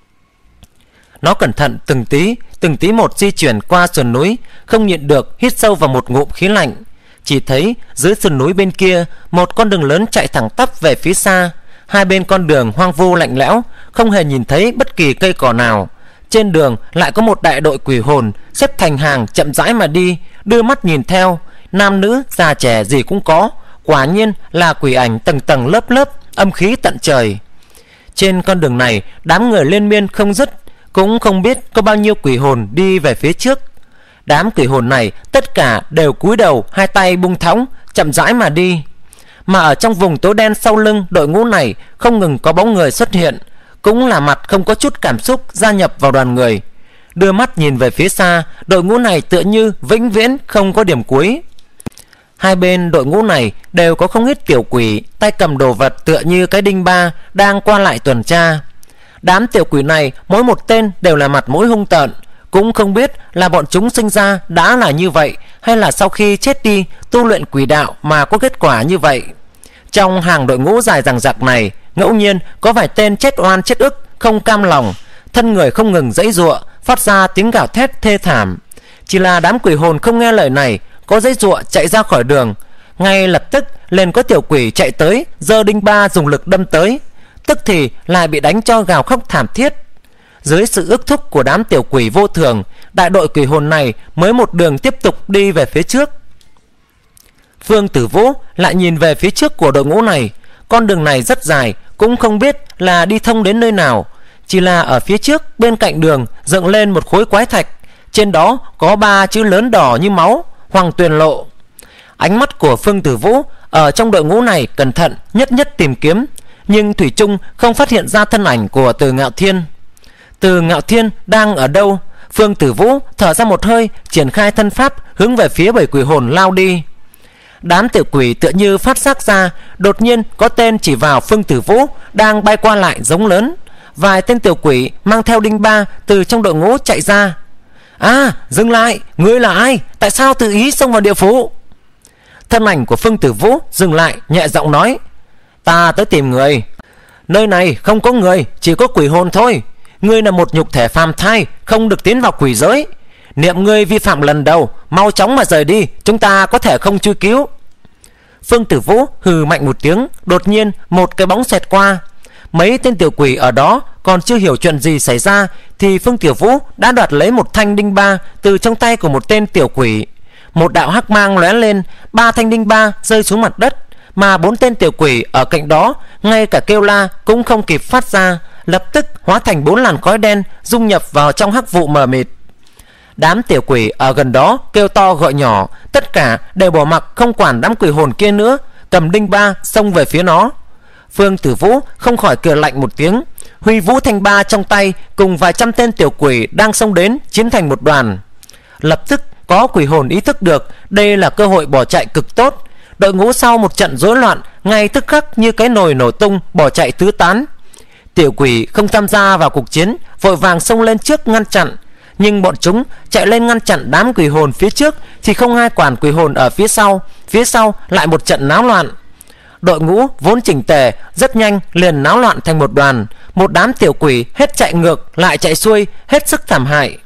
Nó cẩn thận từng tí từng tí một di chuyển qua sườn núi, không nhịn được hít sâu vào một ngụm khí lạnh. Chỉ thấy dưới sườn núi bên kia một con đường lớn chạy thẳng tắp về phía xa. Hai bên con đường hoang vu lạnh lẽo, không hề nhìn thấy bất kỳ cây cỏ nào. Trên đường lại có một đại đội quỷ hồn xếp thành hàng chậm rãi mà đi, đưa mắt nhìn theo. Nam nữ già trẻ gì cũng có, quả nhiên là quỷ ảnh tầng tầng lớp lớp, âm khí tận trời. Trên con đường này đám người liên miên không dứt, cũng không biết có bao nhiêu quỷ hồn đi về phía trước. Đám quỷ hồn này tất cả đều cúi đầu, hai tay bung thõng, chậm rãi mà đi. Mà ở trong vùng tối đen sau lưng đội ngũ này không ngừng có bóng người xuất hiện, cũng là mặt không có chút cảm xúc gia nhập vào đoàn người. Đưa mắt nhìn về phía xa, đội ngũ này tựa như vĩnh viễn không có điểm cuối. Hai bên đội ngũ này đều có không ít tiểu quỷ tay cầm đồ vật tựa như cái đinh ba đang qua lại tuần tra. Đám tiểu quỷ này mỗi một tên đều là mặt mũi hung tợn, cũng không biết là bọn chúng sinh ra đã là như vậy hay là sau khi chết đi tu luyện quỷ đạo mà có kết quả như vậy. Trong hàng đội ngũ dài dằng dặc này ngẫu nhiên có vài tên chết oan chết ức, không cam lòng, thân người không ngừng giãy giụa, phát ra tiếng gào thét thê thảm. Chỉ là đám quỷ hồn không nghe lời này, có giãy giụa chạy ra khỏi đường. Ngay lập tức liền có tiểu quỷ chạy tới, giơ đinh ba dùng lực đâm tới, tức thì lại bị đánh cho gào khóc thảm thiết. Dưới sự ức thúc của đám tiểu quỷ vô thường, đại đội quỷ hồn này mới một đường tiếp tục đi về phía trước. Phương Tử Vũ lại nhìn về phía trước của đội ngũ này. Con đường này rất dài, cũng không biết là đi thông đến nơi nào. Chỉ là ở phía trước bên cạnh đường dựng lên một khối quái thạch, trên đó có ba chữ lớn đỏ như máu: Hoàng Tuyền Lộ. Ánh mắt của Phương Tử Vũ ở trong đội ngũ này cẩn thận nhất nhất tìm kiếm, nhưng thủy chung không phát hiện ra thân ảnh của Từ Ngạo Thiên. Từ Ngạo Thiên đang ở đâu? Phương Tử Vũ thở ra một hơi, triển khai thân pháp hướng về phía bảy quỷ hồn lao đi. Đám tiểu quỷ tựa như phát giác ra, đột nhiên có tên chỉ vào Phương Tử Vũ đang bay qua lại giống lớn. Vài tên tiểu quỷ mang theo đinh ba từ trong đội ngũ chạy ra. À, dừng lại, ngươi là ai? Tại sao tự ý xông vào địa phủ? Thân ảnh của Phương Tử Vũ dừng lại, nhẹ giọng nói: Ta tới tìm người. Nơi này không có người, chỉ có quỷ hồn thôi. Ngươi là một nhục thể phàm thai, không được tiến vào quỷ giới. Niệm ngươi vi phạm lần đầu, mau chóng mà rời đi, chúng ta có thể không truy cứu. Phương Tử Vũ hừ mạnh một tiếng, đột nhiên một cái bóng xẹt qua. Mấy tên tiểu quỷ ở đó còn chưa hiểu chuyện gì xảy ra thì Phương Tử Vũ đã đoạt lấy một thanh đinh ba từ trong tay của một tên tiểu quỷ. Một đạo hắc mang lóe lên, ba thanh đinh ba rơi xuống mặt đất, mà bốn tên tiểu quỷ ở cạnh đó ngay cả kêu la cũng không kịp phát ra, lập tức hóa thành bốn làn khói đen dung nhập vào trong hắc vụ mờ mịt. Đám tiểu quỷ ở gần đó kêu to gọi nhỏ, tất cả đều bỏ mặc không quản đám quỷ hồn kia nữa, cầm đinh ba xông về phía nó. Phương Tử Vũ không khỏi cười lạnh một tiếng, huy vũ thanh ba trong tay cùng vài trăm tên tiểu quỷ đang xông đến chiến thành một đoàn. Lập tức có quỷ hồn ý thức được đây là cơ hội bỏ chạy cực tốt. Đội ngũ sau một trận rối loạn ngay tức khắc như cái nồi nổ tung, bỏ chạy tứ tán. Tiểu quỷ không tham gia vào cuộc chiến vội vàng xông lên trước ngăn chặn, nhưng bọn chúng chạy lên ngăn chặn đám quỷ hồn phía trước thì không ai quản quỷ hồn ở phía sau. Phía sau lại một trận náo loạn. Đội ngũ vốn chỉnh tề rất nhanh liền náo loạn thành một đoàn. Một đám tiểu quỷ hết chạy ngược lại chạy xuôi, hết sức thảm hại.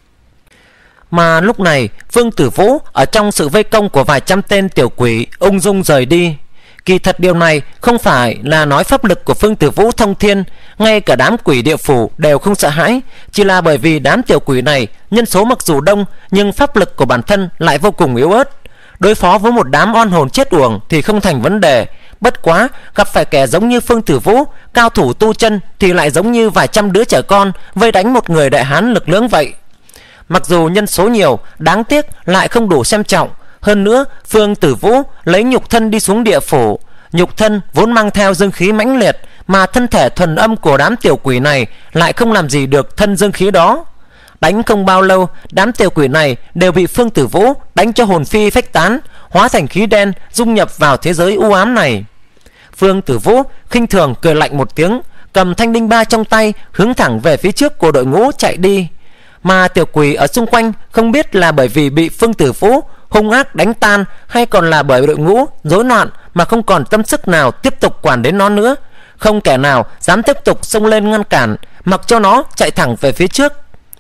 Mà lúc này Phương Tử Vũ ở trong sự vây công của vài trăm tên tiểu quỷ ung dung rời đi. Kỳ thật điều này không phải là nói pháp lực của Phương Tử Vũ thông thiên, ngay cả đám quỷ địa phủ đều không sợ hãi, chỉ là bởi vì đám tiểu quỷ này nhân số mặc dù đông nhưng pháp lực của bản thân lại vô cùng yếu ớt. Đối phó với một đám oan hồn chết uổng thì không thành vấn đề, bất quá gặp phải kẻ giống như Phương Tử Vũ, cao thủ tu chân, thì lại giống như vài trăm đứa trẻ con vây đánh một người đại hán lực lưỡng vậy. Mặc dù nhân số nhiều, đáng tiếc lại không đủ xem trọng. Hơn nữa Phương Tử Vũ lấy nhục thân đi xuống địa phủ, nhục thân vốn mang theo dương khí mãnh liệt, mà thân thể thuần âm của đám tiểu quỷ này lại không làm gì được thân dương khí đó. Đánh không bao lâu, đám tiểu quỷ này đều bị Phương Tử Vũ đánh cho hồn phi phách tán, hóa thành khí đen dung nhập vào thế giới u ám này. Phương Tử Vũ khinh thường cười lạnh một tiếng, cầm thanh đinh ba trong tay hướng thẳng về phía trước của đội ngũ chạy đi. Mà tiểu quỷ ở xung quanh không biết là bởi vì bị Phương Tử Vũ hung ác đánh tan hay còn là bởi đội ngũ rối loạn mà không còn tâm sức nào tiếp tục quản đến nó nữa. Không kẻ nào dám tiếp tục xông lên ngăn cản, mặc cho nó chạy thẳng về phía trước.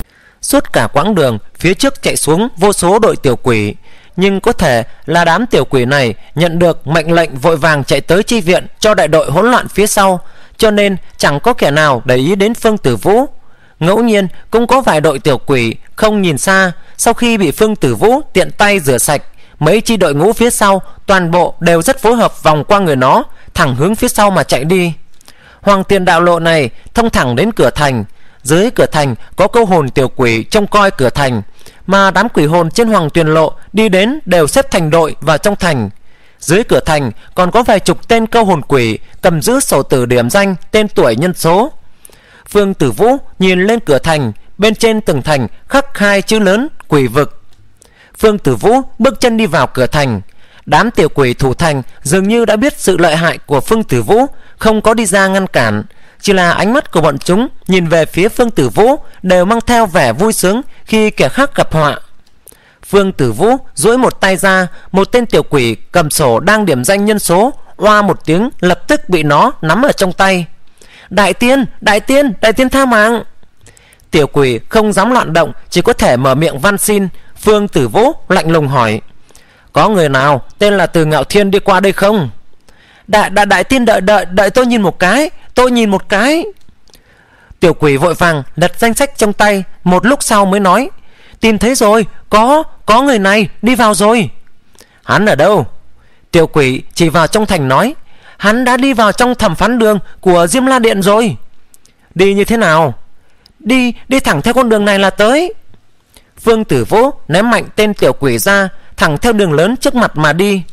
Suốt cả quãng đường phía trước chạy xuống vô số đội tiểu quỷ, nhưng có thể là đám tiểu quỷ này nhận được mệnh lệnh vội vàng chạy tới chi viện cho đại đội hỗn loạn phía sau, cho nên chẳng có kẻ nào để ý đến Phương Tử Vũ. Ngẫu nhiên cũng có vài đội tiểu quỷ không nhìn xa, sau khi bị Phương Tử Vũ tiện tay rửa sạch, mấy chi đội ngũ phía sau toàn bộ đều rất phối hợp vòng qua người nó, thẳng hướng phía sau mà chạy đi. Hoàng Tiền đạo lộ này thông thẳng đến cửa thành. Dưới cửa thành có câu hồn tiểu quỷ trông coi cửa thành, mà đám quỷ hồn trên Hoàng Tuyền lộ đi đến đều xếp thành đội vào trong thành. Dưới cửa thành còn có vài chục tên câu hồn quỷ cầm giữ sổ tử điểm danh, tên tuổi, nhân số. Phương Tử Vũ nhìn lên cửa thành, bên trên tường thành khắc hai chữ lớn quỷ vực. Phương Tử Vũ bước chân đi vào cửa thành. Đám tiểu quỷ thủ thành dường như đã biết sự lợi hại của Phương Tử Vũ, không có đi ra ngăn cản, chỉ là ánh mắt của bọn chúng nhìn về phía Phương Tử Vũ đều mang theo vẻ vui sướng khi kẻ khác gặp họa. Phương Tử Vũ duỗi một tay ra, một tên tiểu quỷ cầm sổ đang điểm danh nhân số, oa một tiếng lập tức bị nó nắm ở trong tay. Đại tiên, đại tiên, đại tiên tha mạng. Tiểu quỷ không dám loạn động, chỉ có thể mở miệng van xin. Phương Tử Vũ lạnh lùng hỏi: có người nào tên là Từ Ngạo Thiên đi qua đây không? Đại đại đại tiên, đợi đợi đợi tôi nhìn một cái, tôi nhìn một cái. Tiểu quỷ vội vàng lật danh sách trong tay, một lúc sau mới nói: tìm thấy rồi, có có người này đi vào rồi. Hắn ở đâu? Tiểu quỷ chỉ vào trong thành nói: hắn đã đi vào trong thẩm phán đường của Diêm La Điện rồi. Đi như thế nào? Đi đi thẳng theo con đường này là tới. Phương Tử Vũ ném mạnh tên tiểu quỷ ra, thẳng theo đường lớn trước mặt mà đi.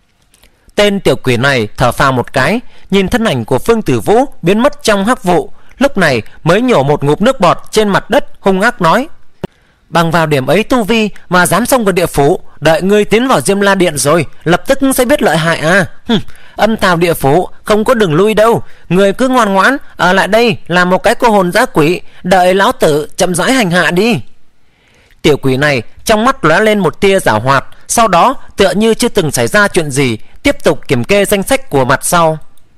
Tên tiểu quỷ này thở phào một cái, nhìn thân ảnh của Phương Tử Vũ biến mất trong hắc vụ, lúc này mới nhổ một ngụm nước bọt trên mặt đất, hung ác nói: bằng vào điểm ấy tu vi mà dám xông vào địa phủ, đợi ngươi tiến vào Diêm La Điện rồi lập tức sẽ biết lợi hại à. Hừm, âm tào địa phủ không có đường lui đâu, người cứ ngoan ngoãn ở lại đây làm một cái cô hồn dã quỷ, đợi lão tử chậm rãi hành hạ đi. Tiểu quỷ này trong mắt lóe lên một tia giảo hoạt, sau đó tựa như chưa từng xảy ra chuyện gì, tiếp tục kiểm kê danh sách của mặt sau.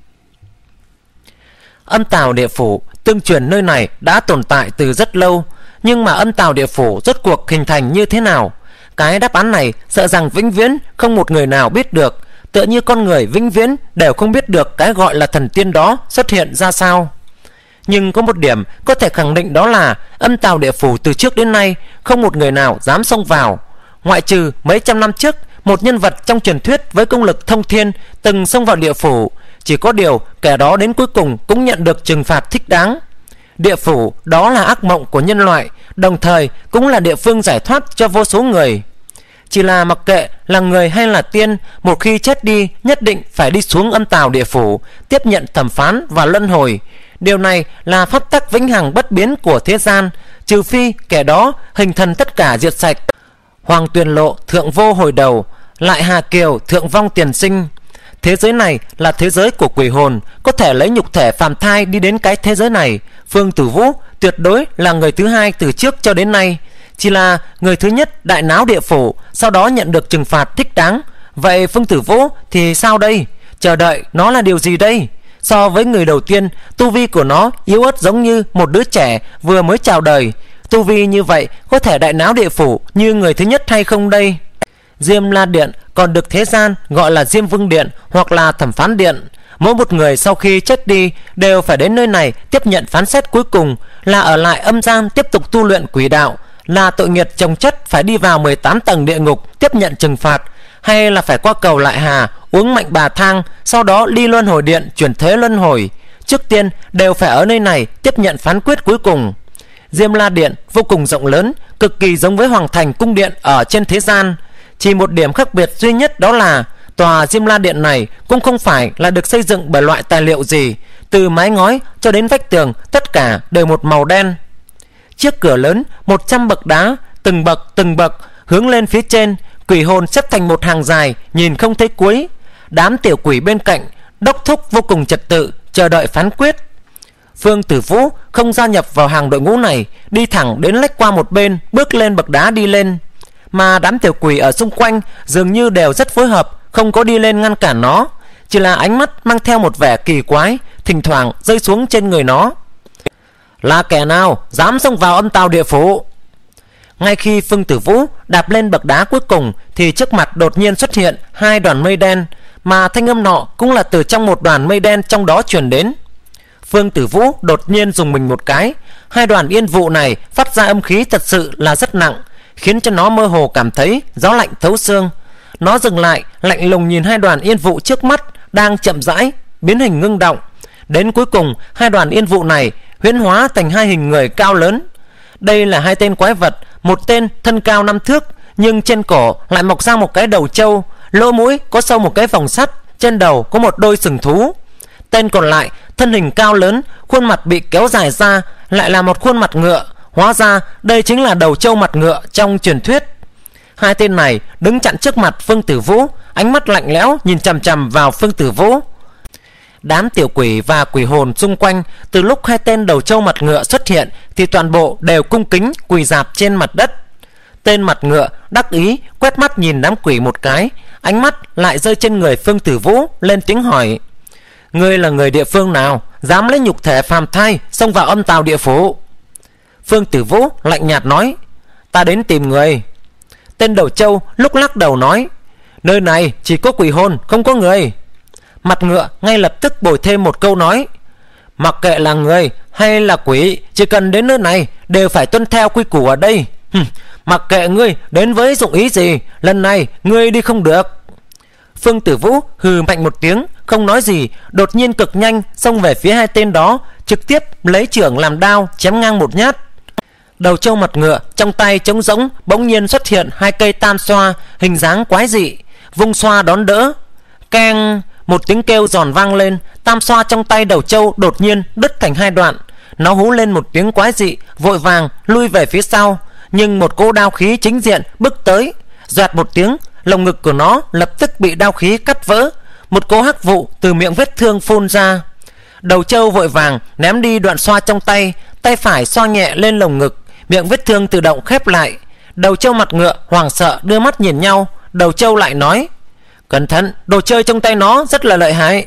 Âm tào địa phủ tương truyền nơi này đã tồn tại từ rất lâu, nhưng mà âm tào địa phủ rốt cuộc hình thành như thế nào, cái đáp án này sợ rằng vĩnh viễn không một người nào biết được, tựa như con người vĩnh viễn đều không biết được cái gọi là thần tiên đó xuất hiện ra sao. Nhưng có một điểm có thể khẳng định, đó là âm tào địa phủ từ trước đến nay không một người nào dám xông vào, ngoại trừ mấy trăm năm trước một nhân vật trong truyền thuyết với công lực thông thiên từng xông vào địa phủ. Chỉ có điều kẻ đó đến cuối cùng cũng nhận được trừng phạt thích đáng. Địa phủ đó là ác mộng của nhân loại, đồng thời cũng là địa phương giải thoát cho vô số người. Chỉ là mặc kệ là người hay là tiên, một khi chết đi nhất định phải đi xuống âm tào địa phủ, tiếp nhận thẩm phán và luân hồi. Điều này là pháp tắc vĩnh hằng bất biến của thế gian, trừ phi kẻ đó hình thần tất cả diệt sạch. Hoàng tuyền lộ thượng vô hồi đầu, lại hà kiều thượng vong tiền sinh. Thế giới này là thế giới của quỷ hồn, có thể lấy nhục thể phàm thai đi đến cái thế giới này. Phương Tử Vũ tuyệt đối là người thứ hai từ trước cho đến nay, chỉ là người thứ nhất đại náo địa phủ, sau đó nhận được trừng phạt thích đáng. Vậy Phương Tử Vũ thì sao đây? Chờ đợi nó là điều gì đây? So với người đầu tiên, tu vi của nó yếu ớt giống như một đứa trẻ vừa mới chào đời. Tu vi như vậy có thể đại náo địa phủ như người thứ nhất hay không đây? Diêm La Điện còn được thế gian gọi là Diêm Vương Điện hoặc là Thẩm Phán Điện. Mỗi một người sau khi chết đi đều phải đến nơi này tiếp nhận phán xét cuối cùng, là ở lại âm gian tiếp tục tu luyện quỷ đạo, là tội nghiệt chồng chất phải đi vào mười tám tầng địa ngục tiếp nhận trừng phạt, hay là phải qua cầu Lại Hà uống mạnh bà thang, sau đó đi luân hồi điện chuyển thế luân hồi. Trước tiên đều phải ở nơi này tiếp nhận phán quyết cuối cùng. Diêm La Điện vô cùng rộng lớn, cực kỳ giống với Hoàng Thành cung điện ở trên thế gian. Chỉ một điểm khác biệt duy nhất, đó là tòa Diêm La Điện này cũng không phải là được xây dựng bởi loại tài liệu gì, từ mái ngói cho đến vách tường tất cả đều một màu đen. Chiếc cửa lớn một trăm bậc đá, từng bậc từng bậc hướng lên phía trên, quỷ hồn xếp thành một hàng dài nhìn không thấy cuối. Đám tiểu quỷ bên cạnh đốc thúc vô cùng trật tự chờ đợi phán quyết. Phương Tử Vũ không gia nhập vào hàng đội ngũ này, đi thẳng đến lách qua một bên, bước lên bậc đá đi lên. Mà đám tiểu quỷ ở xung quanh dường như đều rất phối hợp, không có đi lên ngăn cản nó, chỉ là ánh mắt mang theo một vẻ kỳ quái, thỉnh thoảng rơi xuống trên người nó. Là kẻ nào dám xông vào âm tào địa phủ? Ngay khi Phương Tử Vũ đạp lên bậc đá cuối cùng thì trước mặt đột nhiên xuất hiện hai đoàn mây đen, mà thanh âm nọ cũng là từ trong một đoàn mây đen trong đó truyền đến. Phương Tử Vũ đột nhiên dùng mình một cái, hai đoàn yên vụ này phát ra âm khí thật sự là rất nặng, khiến cho nó mơ hồ cảm thấy gió lạnh thấu xương. Nó dừng lại, lạnh lùng nhìn hai đoàn yên vụ trước mắt đang chậm rãi biến hình ngưng động. Đến cuối cùng hai đoàn yên vụ này huyễn hóa thành hai hình người cao lớn. Đây là hai tên quái vật, một tên thân cao năm thước nhưng trên cổ lại mọc ra một cái đầu trâu, lỗ mũi có sâu một cái vòng sắt, trên đầu có một đôi sừng thú. Tên còn lại thân hình cao lớn, khuôn mặt bị kéo dài ra, lại là một khuôn mặt ngựa. Hóa ra đây chính là đầu trâu mặt ngựa trong truyền thuyết. Hai tên này đứng chặn trước mặt Phương Tử Vũ, ánh mắt lạnh lẽo nhìn chằm chằm vào Phương Tử Vũ. Đám tiểu quỷ và quỷ hồn xung quanh từ lúc hai tên đầu trâu mặt ngựa xuất hiện thì toàn bộ đều cung kính quỳ rạp trên mặt đất. Tên mặt ngựa đắc ý quét mắt nhìn đám quỷ một cái, ánh mắt lại rơi trên người Phương Tử Vũ, lên tiếng hỏi: ngươi là người địa phương nào dám lấy nhục thể phàm thai xông vào âm tào địa phủ? Phương Tử Vũ lạnh nhạt nói: ta đến tìm người. Tên đầu trâu lúc lắc đầu nói: nơi này chỉ có quỷ hồn, không có người. Mặt ngựa ngay lập tức bồi thêm một câu nói: mặc kệ là người hay là quỷ, chỉ cần đến nơi này đều phải tuân theo quy củ ở đây. Hừm, mặc kệ ngươi đến với dụng ý gì, lần này ngươi đi không được. Phương Tử Vũ hừ mạnh một tiếng, không nói gì, đột nhiên cực nhanh xông về phía hai tên đó, trực tiếp lấy chưởng làm đao chém ngang một nhát. Đầu trâu mặt ngựa trong tay trống rỗng bỗng nhiên xuất hiện hai cây tam xoa hình dáng quái dị, vung xoa đón đỡ. Keng, một tiếng kêu giòn vang lên, tam xoa trong tay đầu trâu đột nhiên đứt thành hai đoạn. Nó hú lên một tiếng quái dị, vội vàng lui về phía sau, nhưng một cỗ đao khí chính diện bước tới. Doạt một tiếng, lồng ngực của nó lập tức bị đao khí cắt vỡ, một cỗ hắc vụ từ miệng vết thương phun ra. Đầu trâu vội vàng ném đi đoạn xoa trong tay, tay phải xoa nhẹ lên lồng ngực, miệng vết thương tự động khép lại. Đầu trâu mặt ngựa hoảng sợ đưa mắt nhìn nhau. Đầu trâu lại nói: cẩn thận, đồ chơi trong tay nó rất là lợi hại.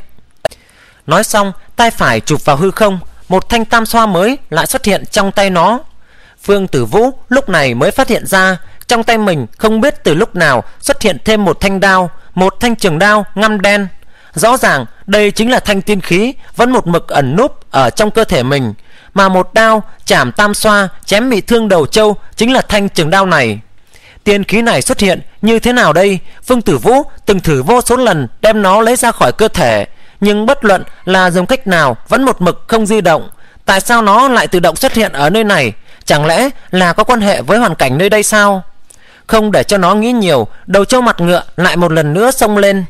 Nói xong, tay phải chụp vào hư không, một thanh tam xoa mới lại xuất hiện trong tay nó. Phương Tử Vũ lúc này mới phát hiện ra trong tay mình không biết từ lúc nào xuất hiện thêm một thanh đao, một thanh trường đao ngăm đen. Rõ ràng đây chính là thanh tiên khí vẫn một mực ẩn núp ở trong cơ thể mình, mà một đao chảm tam xoa chém bị thương đầu trâu chính là thanh trường đao này. Tiên khí này xuất hiện như thế nào đây? Phương Tử Vũ từng thử vô số lần đem nó lấy ra khỏi cơ thể, nhưng bất luận là dùng cách nào vẫn một mực không di động. Tại sao nó lại tự động xuất hiện ở nơi này? Chẳng lẽ là có quan hệ với hoàn cảnh nơi đây sao? Không để cho nó nghĩ nhiều, đầu trâu mặt ngựa lại một lần nữa xông lên.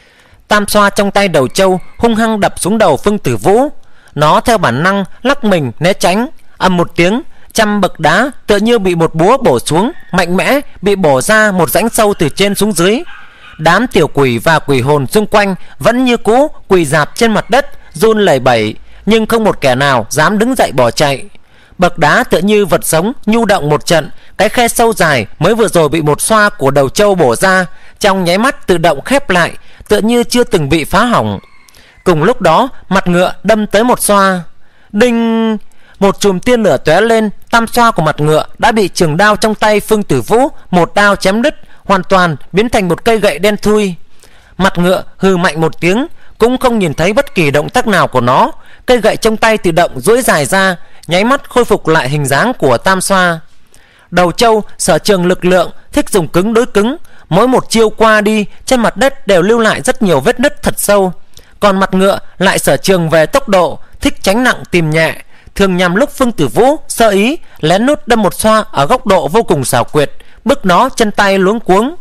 Tam xoa trong tay đầu trâu hung hăng đập xuống đầu Phương Tử Vũ. Nó theo bản năng lắc mình né tránh. Ầm một tiếng, trăm bậc đá tựa như bị một búa bổ xuống, mạnh mẽ bị bổ ra một rãnh sâu từ trên xuống dưới. Đám tiểu quỷ và quỷ hồn xung quanh vẫn như cũ quỳ rạp trên mặt đất, run lẩy bẩy, nhưng không một kẻ nào dám đứng dậy bỏ chạy. Bậc đá tựa như vật sống nhu động một trận, cái khe sâu dài mới vừa rồi bị một xoa của đầu trâu bổ ra, trong nháy mắt tự động khép lại, tựa như chưa từng bị phá hỏng. Cùng lúc đó, mặt ngựa đâm tới một xoa. Đinh! Một chùm tia lửa tóe lên, tam xoa của mặt ngựa đã bị trường đao trong tay Phương Tử Vũ một đao chém đứt, hoàn toàn biến thành một cây gậy đen thui. Mặt ngựa hừ mạnh một tiếng, cũng không nhìn thấy bất kỳ động tác nào của nó. Cây gậy trong tay tự động duỗi dài ra, nháy mắt khôi phục lại hình dáng của tam xoa. Đầu trâu sở trường lực lượng, thích dùng cứng đối cứng, mỗi một chiêu qua đi trên mặt đất đều lưu lại rất nhiều vết nứt thật sâu. Còn mặt ngựa lại sở trường về tốc độ, thích tránh nặng tìm nhẹ, thường nhằm lúc Phương Tử Vũ sơ ý lén lút đâm một xoa ở góc độ vô cùng xảo quyệt, bức nó chân tay luống cuống.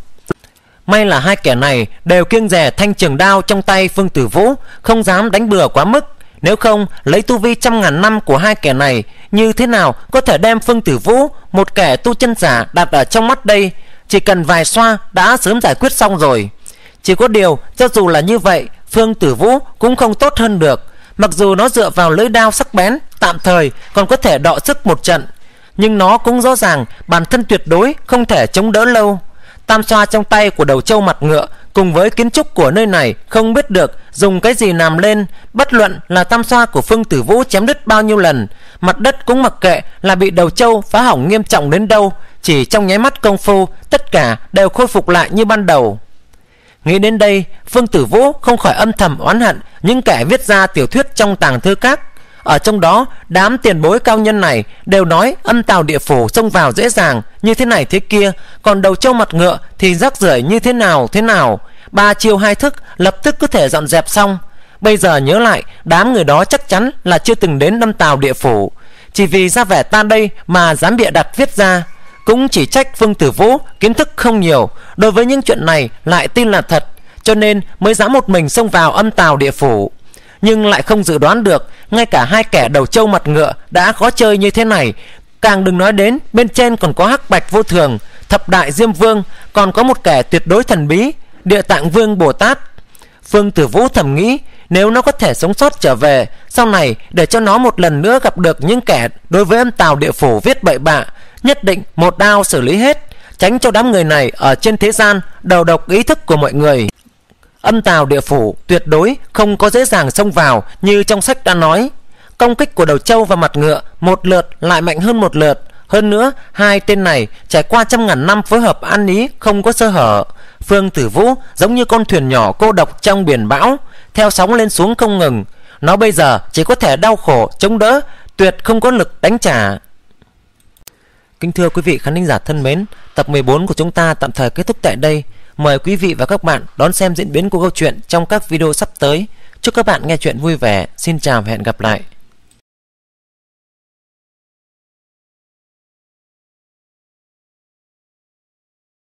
May là hai kẻ này đều kiêng dè thanh trường đao trong tay Phương Tử Vũ, không dám đánh bừa quá mức. Nếu không, lấy tu vi trăm ngàn năm của hai kẻ này, như thế nào có thể đem Phương Tử Vũ, một kẻ tu chân giả, đặt ở trong mắt đây? Chỉ cần vài xoa đã sớm giải quyết xong rồi. Chỉ có điều, cho dù là như vậy, Phương Tử Vũ cũng không tốt hơn được. Mặc dù nó dựa vào lưỡi đao sắc bén, tạm thời còn có thể đọ sức một trận, nhưng nó cũng rõ ràng bản thân tuyệt đối không thể chống đỡ lâu. Tam xoa trong tay của đầu trâu mặt ngựa cùng với kiến trúc của nơi này không biết được dùng cái gì làm lên. Bất luận là tam xoa của Phương Tử Vũ chém đứt bao nhiêu lần, mặt đất cũng mặc kệ là bị đầu trâu phá hỏng nghiêm trọng đến đâu, chỉ trong nháy mắt công phu tất cả đều khôi phục lại như ban đầu. Nghĩ đến đây, Phương Tử Vũ không khỏi âm thầm oán hận những kẻ viết ra tiểu thuyết trong tàng thư các. Ở trong đó, đám tiền bối cao nhân này đều nói âm tào địa phủ xông vào dễ dàng như thế này thế kia, còn đầu trâu mặt ngựa thì rác rưởi như thế nào thế nào, ba chiêu hai thức lập tức có thể dọn dẹp xong. Bây giờ nhớ lại, đám người đó chắc chắn là chưa từng đến âm tào địa phủ, chỉ vì ra vẻ ta đây mà dám bịa đặt viết ra. Cũng chỉ trách Phương Tử Vũ kiến thức không nhiều, đối với những chuyện này lại tin là thật, cho nên mới dám một mình xông vào âm tào địa phủ. Nhưng lại không dự đoán được, ngay cả hai kẻ đầu trâu mặt ngựa đã khó chơi như thế này, càng đừng nói đến bên trên còn có Hắc Bạch Vô Thường, Thập Đại Diêm Vương, còn có một kẻ tuyệt đối thần bí, Địa Tạng Vương Bồ Tát. Phương Tử Vũ thầm nghĩ, nếu nó có thể sống sót trở về, sau này để cho nó một lần nữa gặp được những kẻ đối với âm tào địa phủ viết bậy bạ, nhất định một đao xử lý hết, tránh cho đám người này ở trên thế gian đầu độc ý thức của mọi người. Âm tào địa phủ tuyệt đối không có dễ dàng xông vào như trong sách đã nói. Công kích của đầu trâu và mặt ngựa một lượt lại mạnh hơn một lượt. Hơn nữa, hai tên này trải qua trăm ngàn năm phối hợp ăn ý không có sơ hở. Phương Tử Vũ giống như con thuyền nhỏ cô độc trong biển bão, theo sóng lên xuống không ngừng. Nó bây giờ chỉ có thể đau khổ chống đỡ, tuyệt không có lực đánh trả. Kính thưa quý vị khán thính giả thân mến, tập mười bốn của chúng ta tạm thời kết thúc tại đây. Mời quý vị và các bạn đón xem diễn biến của câu chuyện trong các video sắp tới. Chúc các bạn nghe chuyện vui vẻ. Xin chào và hẹn gặp lại.